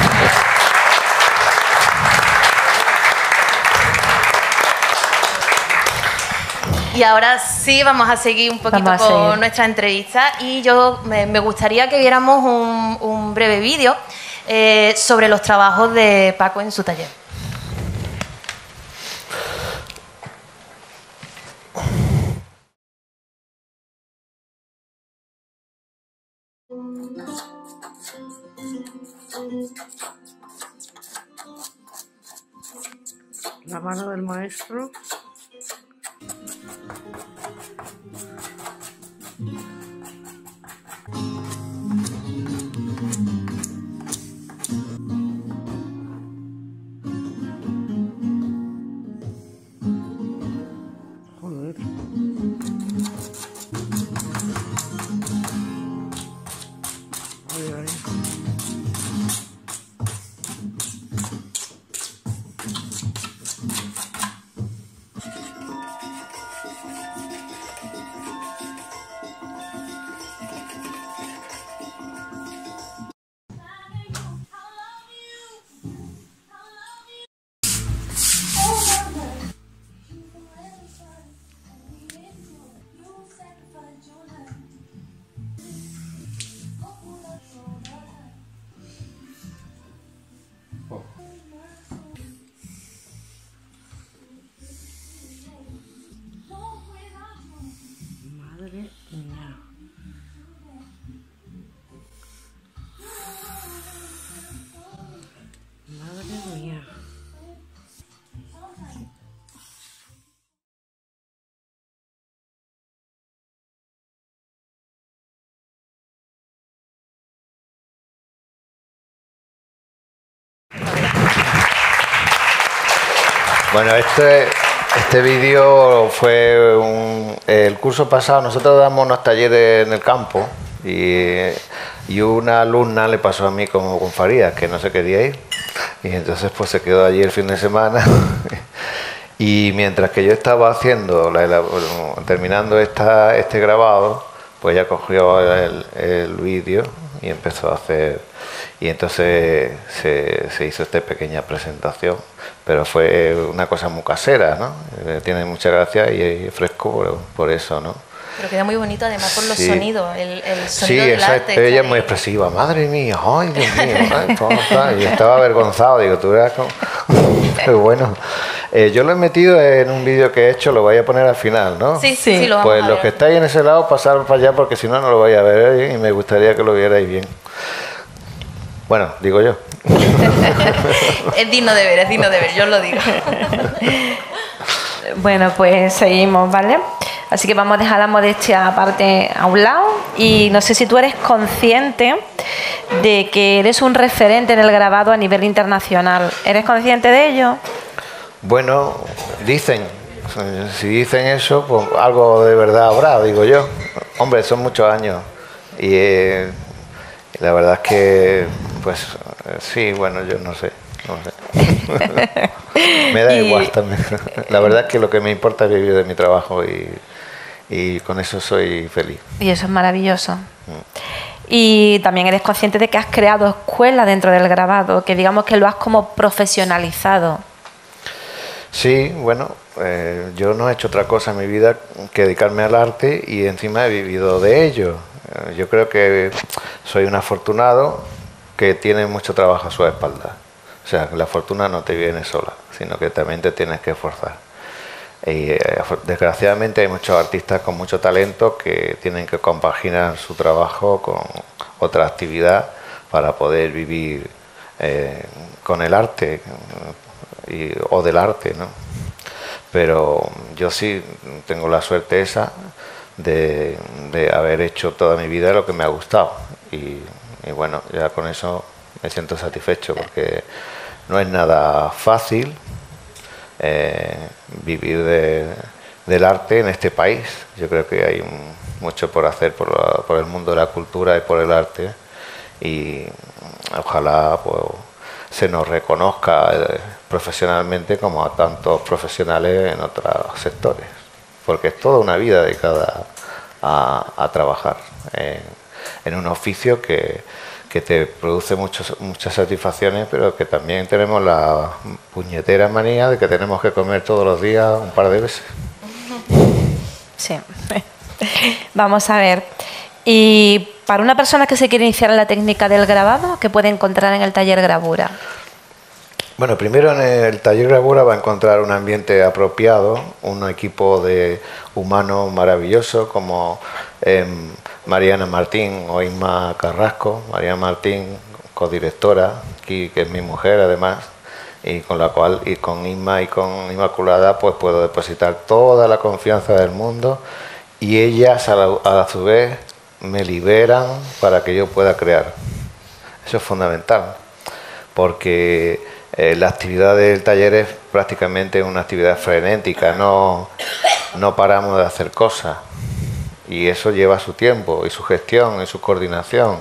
Y ahora sí vamos a seguir un poquito Vamos a con seguir. nuestra entrevista y yo me, me gustaría que viéramos un, un breve vídeo eh, sobre los trabajos de Paco en su taller. La mano del maestro. Joder. Ay, ay. Madre mía. Madre mía. Bueno, este, este vídeo fue un, el curso pasado. Nosotros damos unos talleres en el campo y, y una alumna le pasó a mí como con Farías, que no se quería ir. Y entonces pues se quedó allí el fin de semana. Y mientras que yo estaba haciendo, la, la, terminando esta, este grabado, pues ella cogió el, el vídeo y empezó a hacer. Y entonces se, se hizo esta pequeña presentación, pero fue una cosa muy casera, ¿no? Tiene mucha gracia y es fresco por, por eso, ¿no? Pero queda muy bonito además por los Sí. sonidos, el, el Sí, sonido del esa, arte. ella es muy expresiva. Madre mía, ay Dios mío, ay, todo está. Y estaba avergonzado, digo, tú eras como... Pero bueno, eh, yo lo he metido en un vídeo que he hecho, lo voy a poner al final, ¿no? Sí, sí, sí, lo vamos Pues a ver. los que estáis en ese lado, pasar para allá porque si no, no lo vais a ver ¿eh? Y me gustaría que lo vierais bien. Bueno, digo yo. Es digno de ver, es digno de ver, yo os lo digo. Bueno, pues seguimos, ¿vale? Así que vamos a dejar la modestia aparte a un lado y no sé si tú eres consciente de que eres un referente en el grabado a nivel internacional. ¿Eres consciente de ello? Bueno, dicen, si dicen eso, pues algo de verdad habrá, digo yo. Hombre, son muchos años y eh, la verdad es que, pues sí, bueno, yo no sé. No sé. Me da Y- igual también. La verdad es que lo que me importa es vivir de mi trabajo y, y con eso soy feliz. Y eso es maravilloso. Y también eres consciente de que has creado escuela dentro del grabado, que digamos que lo has como profesionalizado. Sí, bueno, eh, yo no he hecho otra cosa en mi vida que dedicarme al arte y encima he vivido de ello. Eh, yo creo que soy un afortunado que tiene mucho trabajo a su espalda. O sea, que la fortuna no te viene sola, sino que también te tienes que esforzar. Y eh, desgraciadamente hay muchos artistas con mucho talento que tienen que compaginar su trabajo con otra actividad para poder vivir eh, con el arte y, o del arte, ¿no? Pero yo sí tengo la suerte esa de, de haber hecho toda mi vida lo que me ha gustado y, y bueno, ya con eso me siento satisfecho porque no es nada fácil eh, vivir de, del arte en este país. Yo creo que hay un, mucho por hacer por, la, por el mundo de la cultura y por el arte y ojalá pues, se nos reconozca eh, profesionalmente como a tantos profesionales en otros sectores, porque es toda una vida dedicada a, a trabajar en, en un oficio que, que te produce muchos, muchas satisfacciones, pero que también tenemos la puñetera manía de que tenemos que comer todos los días un par de veces. Sí. Vamos a ver. Y para una persona que se quiere iniciar en la técnica del grabado, ¿qué puede encontrar en el taller Gravura? Bueno, primero en el taller Gravura va a encontrar un ambiente apropiado, un equipo de humanos maravilloso como eh, Mariana Martín o Inma Carrasco. Mariana Martín, codirectora, aquí, que es mi mujer además, y con la cual y con Inma y con Inmaculada pues puedo depositar toda la confianza del mundo y ellas a, la, a su vez me liberan para que yo pueda crear. Eso es fundamental, porque eh, la actividad del taller es prácticamente una actividad frenética, no, no paramos de hacer cosas y eso lleva su tiempo y su gestión y su coordinación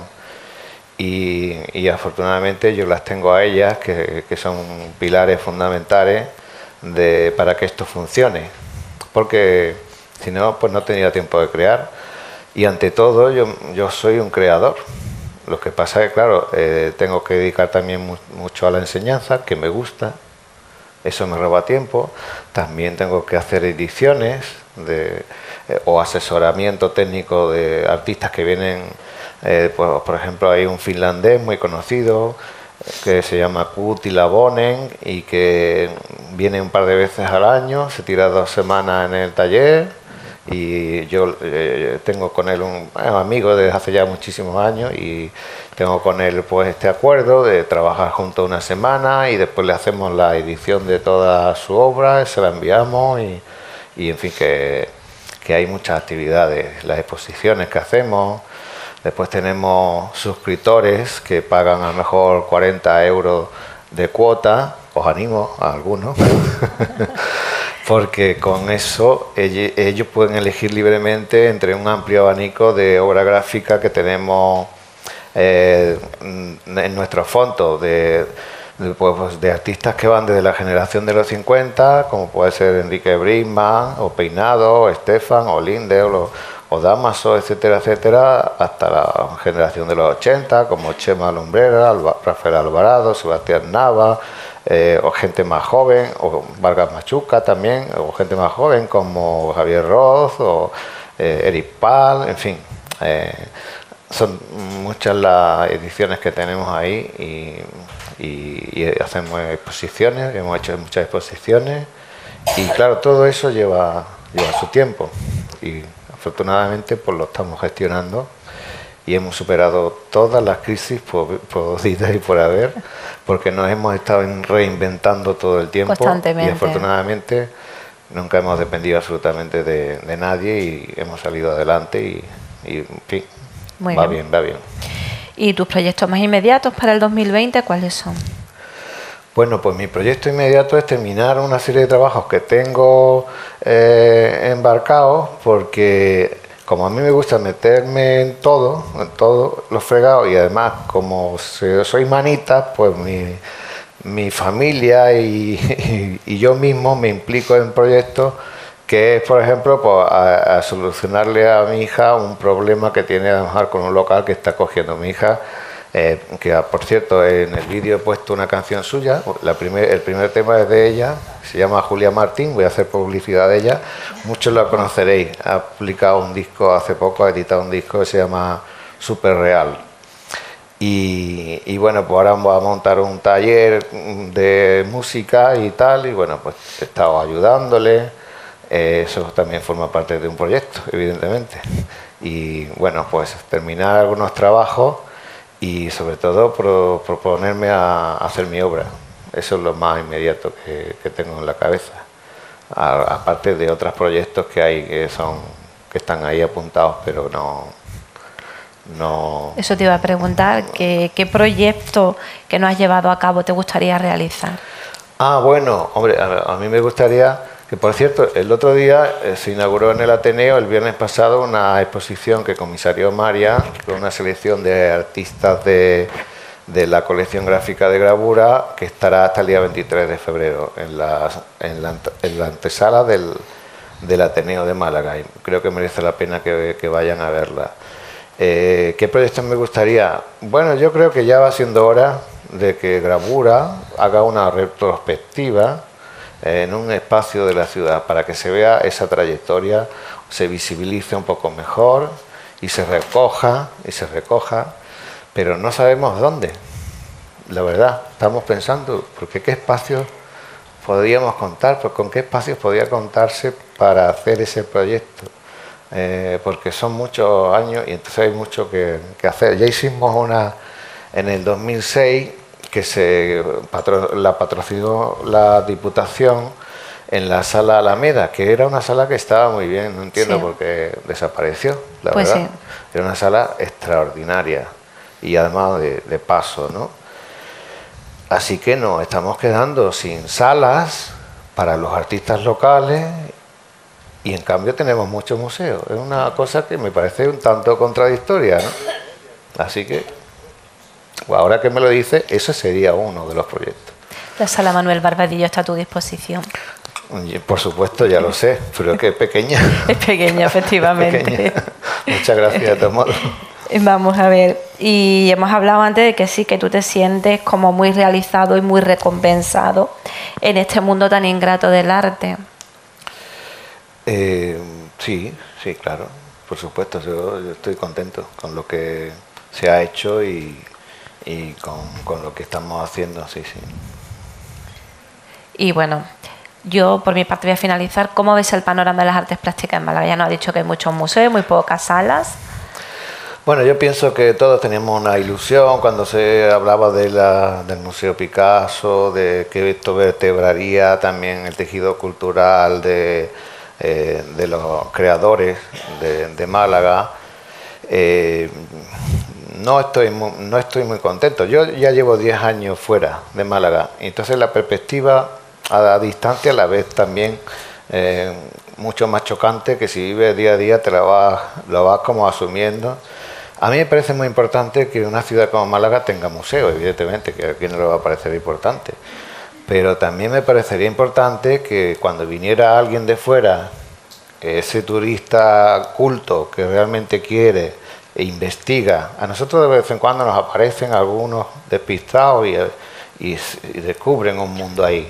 y, y afortunadamente yo las tengo a ellas que, que son pilares fundamentales de, para que esto funcione, porque si no pues no tenía tiempo de crear. Y ante todo, yo, yo soy un creador. Lo que pasa es que, claro, eh, tengo que dedicar también mu mucho a la enseñanza, que me gusta. Eso me roba tiempo. También tengo que hacer ediciones de, eh, o asesoramiento técnico de artistas que vienen. Eh, pues, por ejemplo, hay un finlandés muy conocido que se llama Kuti Lavonen y que viene un par de veces al año, se tira dos semanas en el taller y yo eh, tengo con él un, un amigo desde hace ya muchísimos años y tengo con él pues este acuerdo de trabajar juntos una semana y después le hacemos la edición de toda su obra, se la enviamos y, y en fin que, que hay muchas actividades, las exposiciones que hacemos. Después tenemos suscriptores que pagan a lo mejor cuarenta euros de cuota, os animo a algunos, porque con eso ellos, ellos pueden elegir libremente entre un amplio abanico de obra gráfica que tenemos eh, en nuestros fondos, de, de, pues, de artistas que van desde la generación de los cincuenta, como puede ser Enrique Brisman, o Peinado, o Estefan, o Linde, o los o Damaso, etcétera, etcétera, hasta la generación de los ochenta, como Chema Lumbrera, Alba, Rafael Alvarado, Sebastián Nava, eh, o gente más joven, o Vargas Machuca también, o gente más joven como Javier Roz, o eh, Eric Pal, en fin. Eh, son muchas las ediciones que tenemos ahí y, y, y hacemos exposiciones, hemos hecho muchas exposiciones, y claro, todo eso lleva, lleva su tiempo. Y afortunadamente pues lo estamos gestionando y hemos superado todas las crisis podidas y por haber, porque nos hemos estado reinventando todo el tiempo y afortunadamente nunca hemos dependido absolutamente de, de nadie y hemos salido adelante y, y en fin, Muy va bien. bien, va bien. ¿Y tus proyectos más inmediatos para el dos mil veinte cuáles son? Bueno, pues mi proyecto inmediato es terminar una serie de trabajos que tengo eh, embarcados, porque como a mí me gusta meterme en todo, en todos los fregados, y además como soy manita, pues mi, mi familia y, y, y yo mismo me implico en proyectos que es, por ejemplo, pues, a, a solucionarle a mi hija un problema que tiene a trabajar con un local que está cogiendo mi hija. Eh, que por cierto en el vídeo he puesto una canción suya, la primer, el primer tema es de ella, se llama Julia Martín, voy a hacer publicidad de ella, muchos la conoceréis, ha publicado un disco hace poco, ha editado un disco que se llama Super Real. Y, y bueno, pues ahora vamos a montar un taller de música y tal, y bueno, pues he estado ayudándole, eh, eso también forma parte de un proyecto, evidentemente. Y bueno, pues terminar algunos trabajos y sobre todo pro, proponerme a, a hacer mi obra. Eso es lo más inmediato que, que tengo en la cabeza, a, aparte de otros proyectos que hay que son que están ahí apuntados, pero no no eso te iba a preguntar, ¿qué, qué proyecto que no has llevado a cabo te gustaría realizar? Ah, bueno, hombre, a, a mí me gustaría que, por cierto, el otro día eh, se inauguró en el Ateneo, el viernes pasado, una exposición que comisarió María, con una selección de artistas de, de la colección gráfica de Gravura, que estará hasta el día veintitrés de febrero en la, en la, en la antesala del, del Ateneo de Málaga. Y creo que merece la pena que, que vayan a verla. Eh, ¿Qué proyectos me gustaría? Bueno, yo creo que ya va siendo hora de que Gravura haga una retrospectiva en un espacio de la ciudad para que se vea esa trayectoria, se visibilice un poco mejor y se recoja, y se recoja, pero no sabemos dónde. La verdad, estamos pensando, porque qué espacios podríamos contar, pues con qué espacios podría contarse para hacer ese proyecto, eh, porque son muchos años y entonces hay mucho que, que hacer. Ya hicimos una en el dos mil seis, que se patro, la patrocinó la Diputación en la Sala Alameda, que era una sala que estaba muy bien, no entiendo sí. por qué desapareció, la pues verdad. Sí. Era una sala extraordinaria y además de, de paso, ¿no? Así que nos estamos quedando sin salas para los artistas locales y en cambio tenemos muchos museos. Es una cosa que me parece un tanto contradictoria, ¿no? Así que ahora que me lo dice, ese sería uno de los proyectos. La Sala Manuel Barbadillo está a tu disposición. Por supuesto, ya lo sé, pero que es pequeña. Es pequeña, efectivamente. Es pequeña. Muchas gracias, de todos modos. Vamos a ver, y hemos hablado antes de que sí, que tú te sientes como muy realizado y muy recompensado en este mundo tan ingrato del arte. Eh, sí, sí, claro, por supuesto, yo, yo estoy contento con lo que se ha hecho y... y con, con lo que estamos haciendo, sí, sí. Y bueno, yo, por mi parte, voy a finalizar. ¿Cómo ves el panorama de las artes plásticas en Málaga? Ya nos ha dicho que hay muchos museos, muy pocas salas. Bueno, yo pienso que todos teníamos una ilusión cuando se hablaba de la, del Museo Picasso, de que esto vertebraría también el tejido cultural de, eh, de los creadores de, de Málaga. Eh, no, estoy muy, no estoy muy contento. Yo ya llevo diez años fuera de Málaga, y entonces la perspectiva a la distancia la ves también eh, mucho más chocante, que si vives día a día te la vas, lo vas como asumiendo. A mí me parece muy importante que una ciudad como Málaga tenga museo, evidentemente, que a quien no le va a parecer importante. Pero también me parecería importante que cuando viniera alguien de fuera, ese turista culto que realmente quiere e investiga, a nosotros de vez en cuando nos aparecen algunos despistados y, y, y descubren un mundo ahí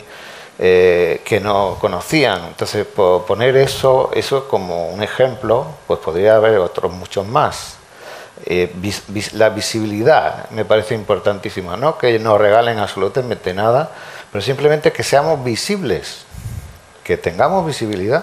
eh, que no conocían. Entonces, por poner eso, eso como un ejemplo, pues podría haber otros muchos más. Eh, vis, vis, la visibilidad me parece importantísima, no que nos regalen absolutamente nada, pero simplemente que seamos visibles, que tengamos visibilidad.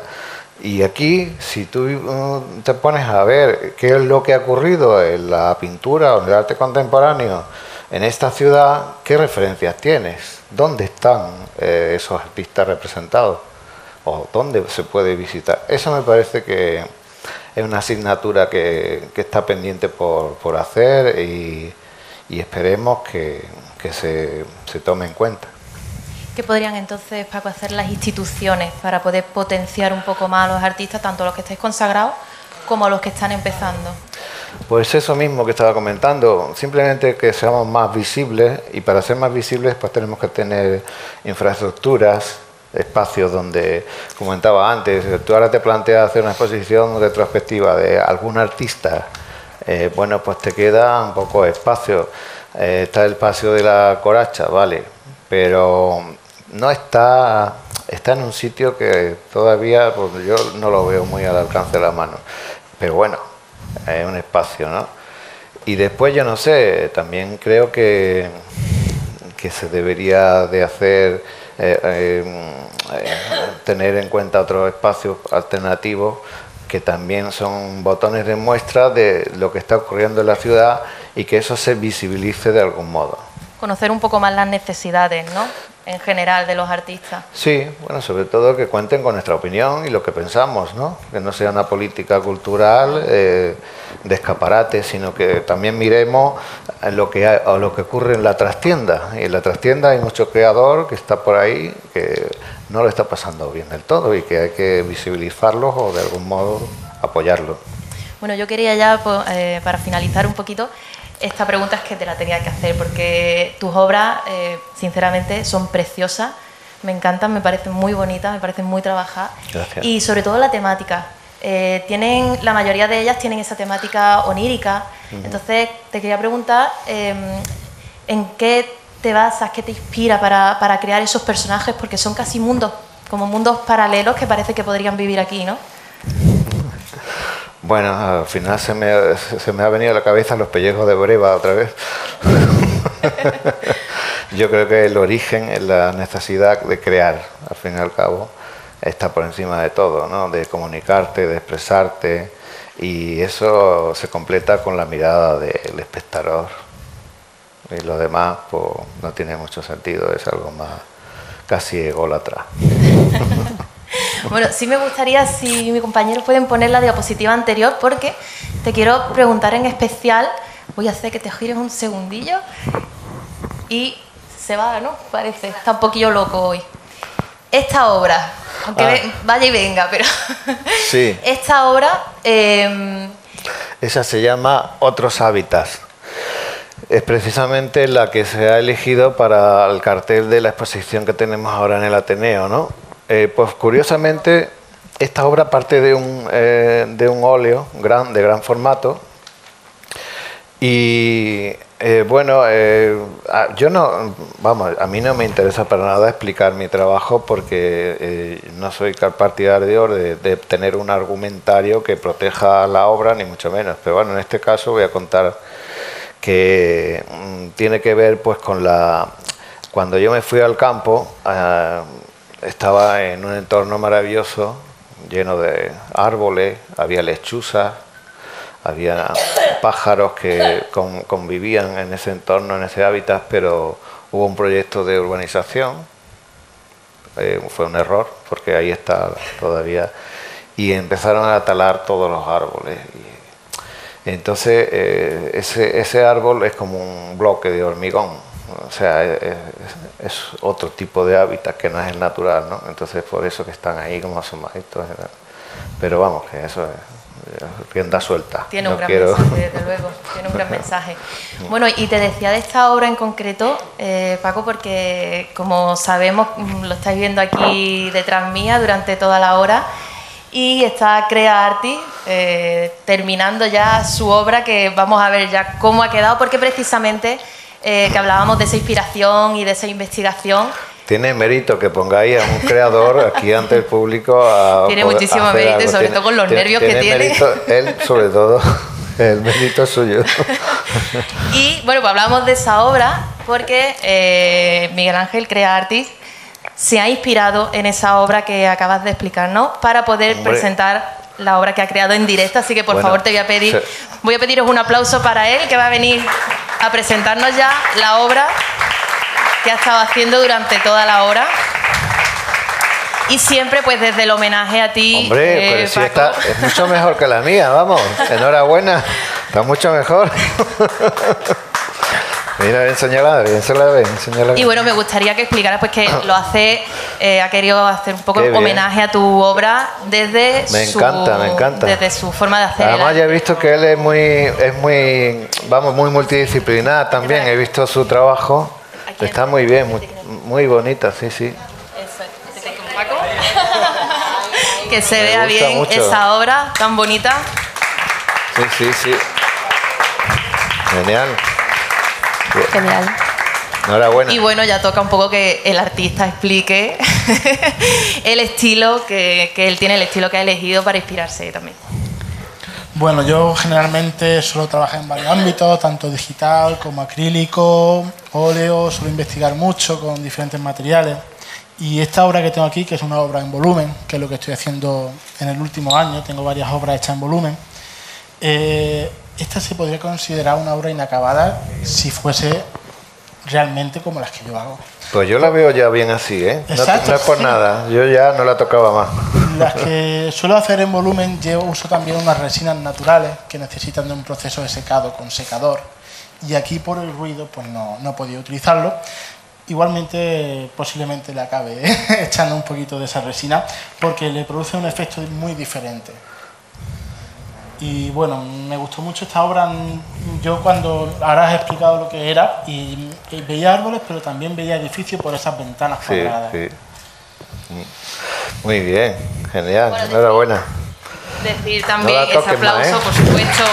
Y aquí, si tú uh, te pones a ver qué es lo que ha ocurrido en la pintura o en el arte contemporáneo en esta ciudad, ¿qué referencias tienes? ¿Dónde están eh, esos artistas representados? ¿O dónde se puede visitar? Eso me parece que es una asignatura que, que está pendiente por, por hacer y, y esperemos que, que se, se tome en cuenta. ¿Qué podrían entonces, Paco, hacer las instituciones para poder potenciar un poco más a los artistas, tanto los que estáis consagrados como a los que están empezando? Pues eso mismo que estaba comentando, simplemente que seamos más visibles, y para ser más visibles pues tenemos que tener infraestructuras, espacios donde, comentaba antes, tú ahora te planteas hacer una exposición retrospectiva de algún artista, eh, bueno, pues te queda un poco espacio. Eh, está el Paseo de la Coracha, vale, pero no está, está en un sitio que todavía pues, yo no lo veo muy al alcance de la mano, pero bueno, es un espacio, ¿no? Y después yo no sé, también creo que, que se debería de hacer Eh, eh, tener en cuenta otros espacios alternativos que también son botones de muestra de lo que está ocurriendo en la ciudad y que eso se visibilice de algún modo. Conocer un poco más las necesidades, ¿no?, en general de los artistas. Sí, bueno, sobre todo que cuenten con nuestra opinión y lo que pensamos, ¿no? Que no sea una política cultural eh, de escaparate, sino que también miremos lo que, hay, o lo que ocurre en la trastienda. Y en la trastienda hay mucho creador que está por ahí que no lo está pasando bien del todo y que hay que visibilizarlos o de algún modo apoyarlos. Bueno, yo quería ya, pues, eh, para finalizar un poquito, esta pregunta es que te la tenía que hacer, porque tus obras, eh, sinceramente, son preciosas, me encantan, me parecen muy bonitas, me parecen muy trabajadas. Gracias. Y sobre todo la temática. Eh, tienen, la mayoría de ellas tienen esa temática onírica. Uh-huh. Entonces, te quería preguntar, eh, ¿en qué te basas, qué te inspira para, para crear esos personajes? Porque son casi mundos, como mundos paralelos que parece que podrían vivir aquí, ¿no? Bueno, al final se me, se me ha venido a la cabeza los pellejos de Breva otra vez. Yo creo que el origen es la necesidad de crear, al fin y al cabo, está por encima de todo, ¿no? De comunicarte, de expresarte, y eso se completa con la mirada del espectador. Y lo demás, pues, no tiene mucho sentido, es algo más casi ególatra. Bueno, sí me gustaría si mis compañeros pueden poner la diapositiva anterior, porque te quiero preguntar en especial, voy a hacer que te gires un segundillo y se va, ¿no? Parece, está un poquillo loco hoy. Esta obra, aunque ah. vaya y venga, pero sí. Esta obra... Eh... Esa se llama Otros Hábitats. Es precisamente la que se ha elegido para el cartel de la exposición que tenemos ahora en el Ateneo, ¿no? Eh, pues curiosamente esta obra parte de un, eh, de un óleo gran, de gran formato y eh, bueno, eh, yo no, vamos, a mí no me interesa para nada explicar mi trabajo porque eh, no soy partidario de, de tener un argumentario que proteja la obra, ni mucho menos, pero bueno, en este caso voy a contar que mm, tiene que ver pues con la... Cuando yo me fui al campo, eh, estaba en un entorno maravilloso, lleno de árboles, había lechuzas, había pájaros que con, convivían en ese entorno, en ese hábitat, pero hubo un proyecto de urbanización, eh, fue un error, porque ahí está todavía, y empezaron a talar todos los árboles. Y entonces, eh, ese, ese árbol es como un bloque de hormigón, o sea, es, es, es otro tipo de hábitat que no es el natural, ¿no? Entonces, por eso que están ahí como asomaditos. Pero vamos, que eso es rienda suelta. Tiene no un gran quiero... mensaje, desde luego, tiene un gran mensaje. Bueno, y te decía de esta obra en concreto, eh, Paco, porque como sabemos, lo estáis viendo aquí detrás mía durante toda la hora, y está Crea Artis eh, terminando ya su obra, que vamos a ver ya cómo ha quedado, porque precisamente eh, que hablábamos de esa inspiración y de esa investigación. Tiene mérito que pongáis a un creador aquí ante el público a Tiene muchísimo mérito, y sobre tiene, todo con los tiene, nervios tiene que tiene. Mérito, él, sobre todo, el mérito es suyo. Y bueno, pues hablamos de esa obra porque eh, Miguel Ángel Crea Artis se ha inspirado en esa obra que acabas de explicarnos para poder Hombre. presentar la obra que ha creado en directo, así que por Bueno, favor te voy a pedir, se... voy a pediros un aplauso para él, que va a venir a presentarnos ya la obra que ha estado haciendo durante toda la hora. Y siempre pues desde el homenaje a ti, Hombre, eh, pero si Paco. está, es mucho mejor que la mía, vamos, enhorabuena, está mucho mejor. Mira, enséñala, enséñala, enséñala. Y bueno, me gustaría que explicaras pues que lo hace, eh, ha querido hacer un poco Qué bien. homenaje a tu obra desde Me su, encanta, me encanta. desde su forma de hacer. Además el ya he arte. visto que él es muy, es muy, vamos, muy multidisciplinar también. He visto su trabajo, Aquí está muy bien, muy, muy bonita, sí, sí. Eso es. ¿Te con Paco? Que se Me vea gusta bien mucho. esa obra tan bonita. Sí, sí, sí. Genial. Genial. Enhorabuena. Y bueno, ya toca un poco que el artista explique el estilo que, que él tiene, el estilo que ha elegido para inspirarse también. Bueno, yo generalmente suelo trabajar en varios ámbitos, tanto digital como acrílico, óleo, suelo investigar mucho con diferentes materiales. Y esta obra que tengo aquí, que es una obra en volumen, que es lo que estoy haciendo en el último año, tengo varias obras hechas en volumen, eh, esta se podría considerar una obra inacabada si fuese realmente como las que yo hago. Pues yo la veo ya bien así, ¿eh? No, Exacto, no es por sí. nada, yo ya no la tocaba más. Las que suelo hacer en volumen, yo uso también unas resinas naturales que necesitan de un proceso de secado con secador. Y aquí por el ruido pues no, no he podido utilizarlo. Igualmente posiblemente le acabe echando un poquito de esa resina porque le produce un efecto muy diferente. Y bueno, me gustó mucho esta obra. Yo cuando ahora has explicado lo que era y, y veía árboles, pero también veía edificios por esas ventanas Sí, cuadradas. sí. Muy bien, genial, Bueno, enhorabuena. Decir también No la ese toques más, aplauso, ¿eh? por supuesto.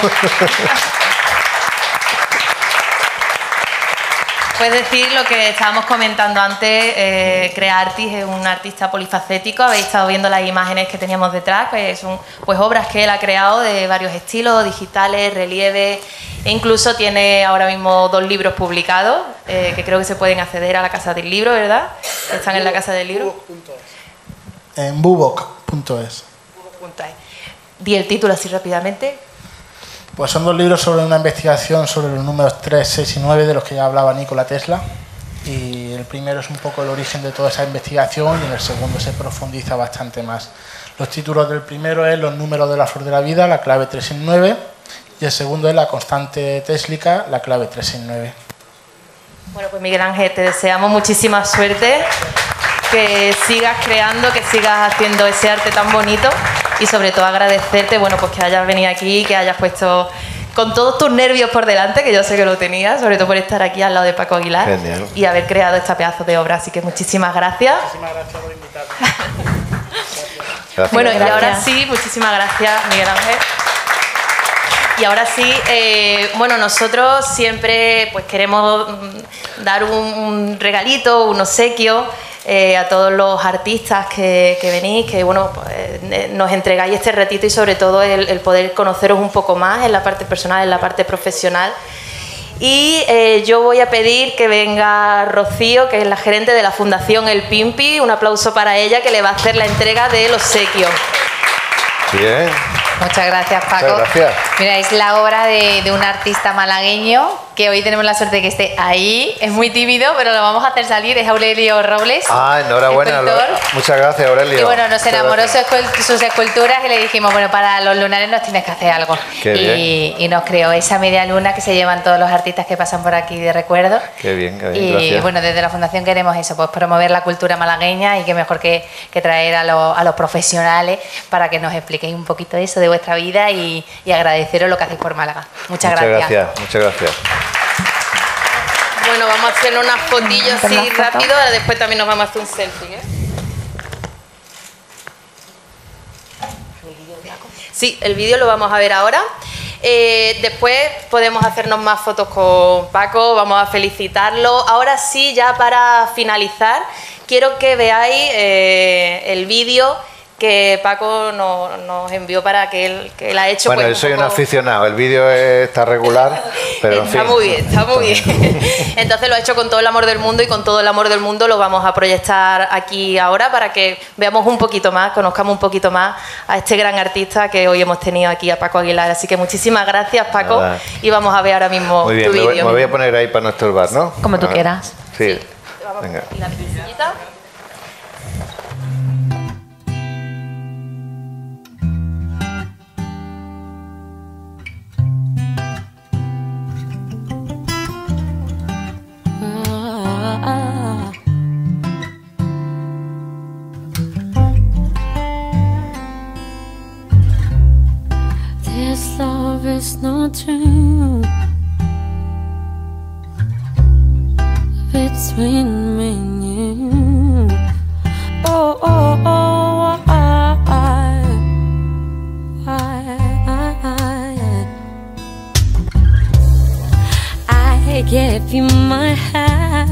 Puedes decir lo que estábamos comentando antes, eh, Crea Artis es un artista polifacético, habéis estado viendo las imágenes que teníamos detrás, pues son pues, obras que él ha creado de varios estilos, digitales, relieve, e incluso tiene ahora mismo dos libros publicados, eh, que creo que se pueden acceder a la Casa del Libro, ¿verdad? Están en la Casa del Libro. En buboc punto es. Di el título así rápidamente. Pues son dos libros sobre una investigación sobre los números tres, seis y nueve de los que ya hablaba Nikola Tesla. Y el primero es un poco el origen de toda esa investigación y en el segundo se profundiza bastante más. Los títulos del primero es Los números de la flor de la vida, la clave tres seis nueve, y el segundo es La constante téslica, la clave tres seis nueve. Bueno, pues Miguel Ángel, te deseamos muchísima suerte, que sigas creando, que sigas haciendo ese arte tan bonito y sobre todo agradecerte, bueno, pues que hayas venido aquí, que hayas puesto con todos tus nervios por delante, que yo sé que lo tenías, sobre todo por estar aquí al lado de Paco Aguilar. Genial. Y haber creado esta pedazo de obra, así que muchísimas gracias. Muchísimas gracias por invitarme. Gracias. Bueno, y Gracias. ahora sí, muchísimas gracias, Miguel Ángel. Y ahora sí, eh, bueno, nosotros siempre pues queremos mm, dar un, un regalito, un obsequio eh, a todos los artistas que, que venís, que bueno, pues, eh, nos entregáis este ratito y sobre todo el, el poder conoceros un poco más en la parte personal, en la parte profesional. Y eh, yo voy a pedir que venga Rocío, que es la gerente de la Fundación El Pimpi. Un aplauso para ella, que le va a hacer la entrega del obsequio. Bien. Muchas gracias, Paco. Muchas gracias. Mira, es la obra de, de un artista malagueño que hoy tenemos la suerte de que esté ahí. Es muy tímido, pero lo vamos a hacer salir. Es Aurelio Robles. Ah, enhorabuena. Lo, muchas gracias, Aurelio. Y bueno, nos muchas enamoró su gracias. escul- sus esculturas y le dijimos, bueno, para los lunares nos tienes que hacer algo. Qué y, y nos creó esa media luna que se llevan todos los artistas que pasan por aquí de recuerdo. Qué bien, qué bien, Y gracias. bueno, desde la Fundación queremos eso, pues promover la cultura malagueña y qué mejor que, que traer a, lo- a los profesionales para que nos expliquéis un poquito de eso, de vuestra vida y, y agradeceros lo que hacéis por Málaga. Muchas, Muchas gracias. gracias, muchas gracias. Bueno, vamos a hacer unas fotillos así Una foto. rápido, ahora después también nos vamos a hacer un selfie, ¿eh? Sí, el vídeo lo vamos a ver ahora. Eh, después podemos hacernos más fotos con Paco, vamos a felicitarlo. Ahora sí, ya para finalizar, quiero que veáis eh, el vídeo que Paco nos, nos envió para que él, que él ha hecho. Bueno, pues, yo soy un poco- aficionado, el vídeo está regular, pero en Está fin. muy bien, está muy bien. Entonces lo ha hecho con todo el amor del mundo y con todo el amor del mundo lo vamos a proyectar aquí ahora para que veamos un poquito más, conozcamos un poquito más a este gran artista que hoy hemos tenido aquí, a Paco Aguilar. Así que muchísimas gracias, Paco, Nada. y vamos a ver ahora mismo Muy bien, tu me voy, vídeo. me voy a poner ahí para no estorbar, ¿no? Como tú Ah, quieras. Sí, Vamos, venga. y la pizquillita. This love is not true between me and you. Oh, oh, oh, I, I, I, I, I gave you my heart,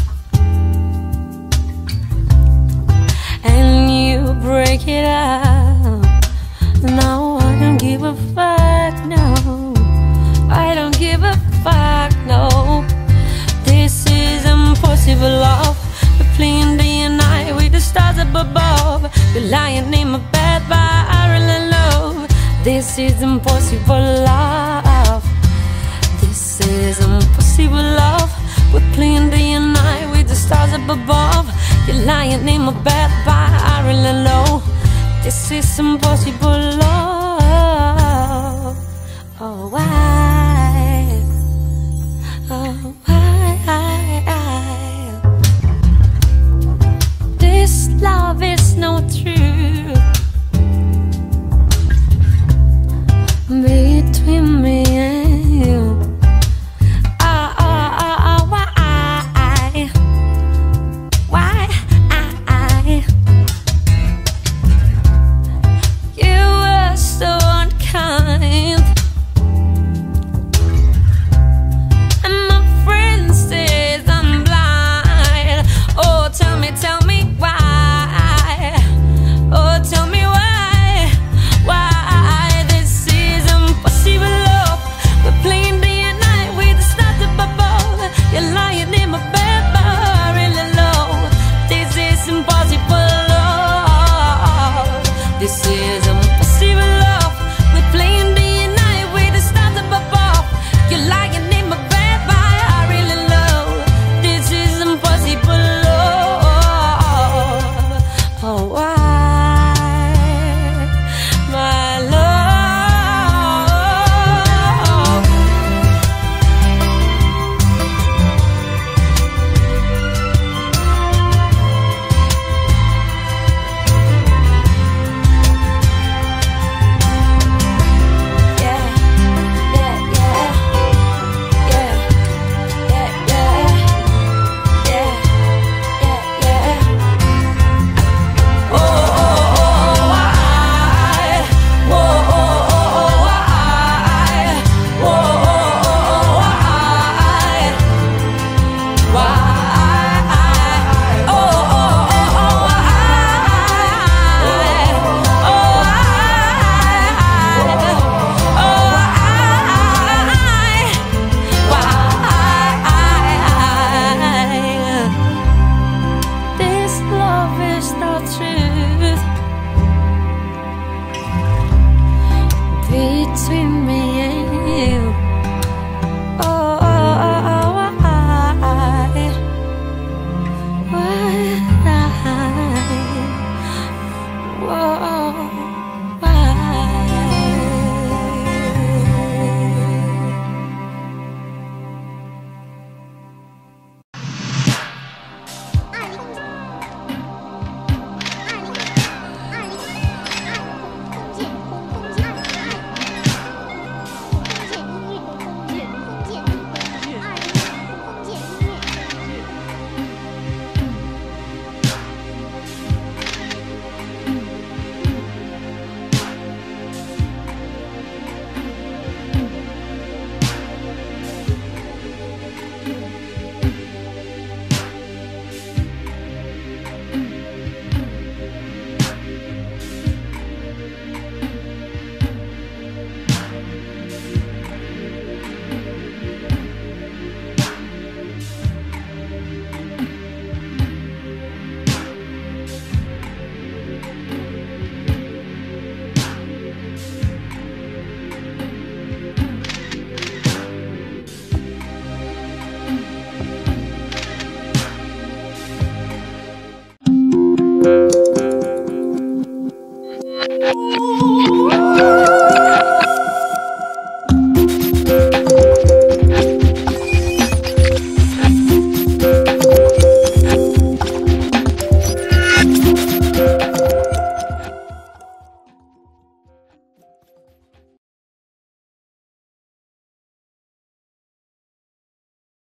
and you break it up. No, I don't give a fuck, no. I don't give a fuck, no. This is impossible love. We're playing day and night with the stars up above. You're lying in my bed, but I really love. This is impossible love. This is impossible love. We're playing day and night with the stars up above. You're lying in my bed, but I really know. This is impossible love.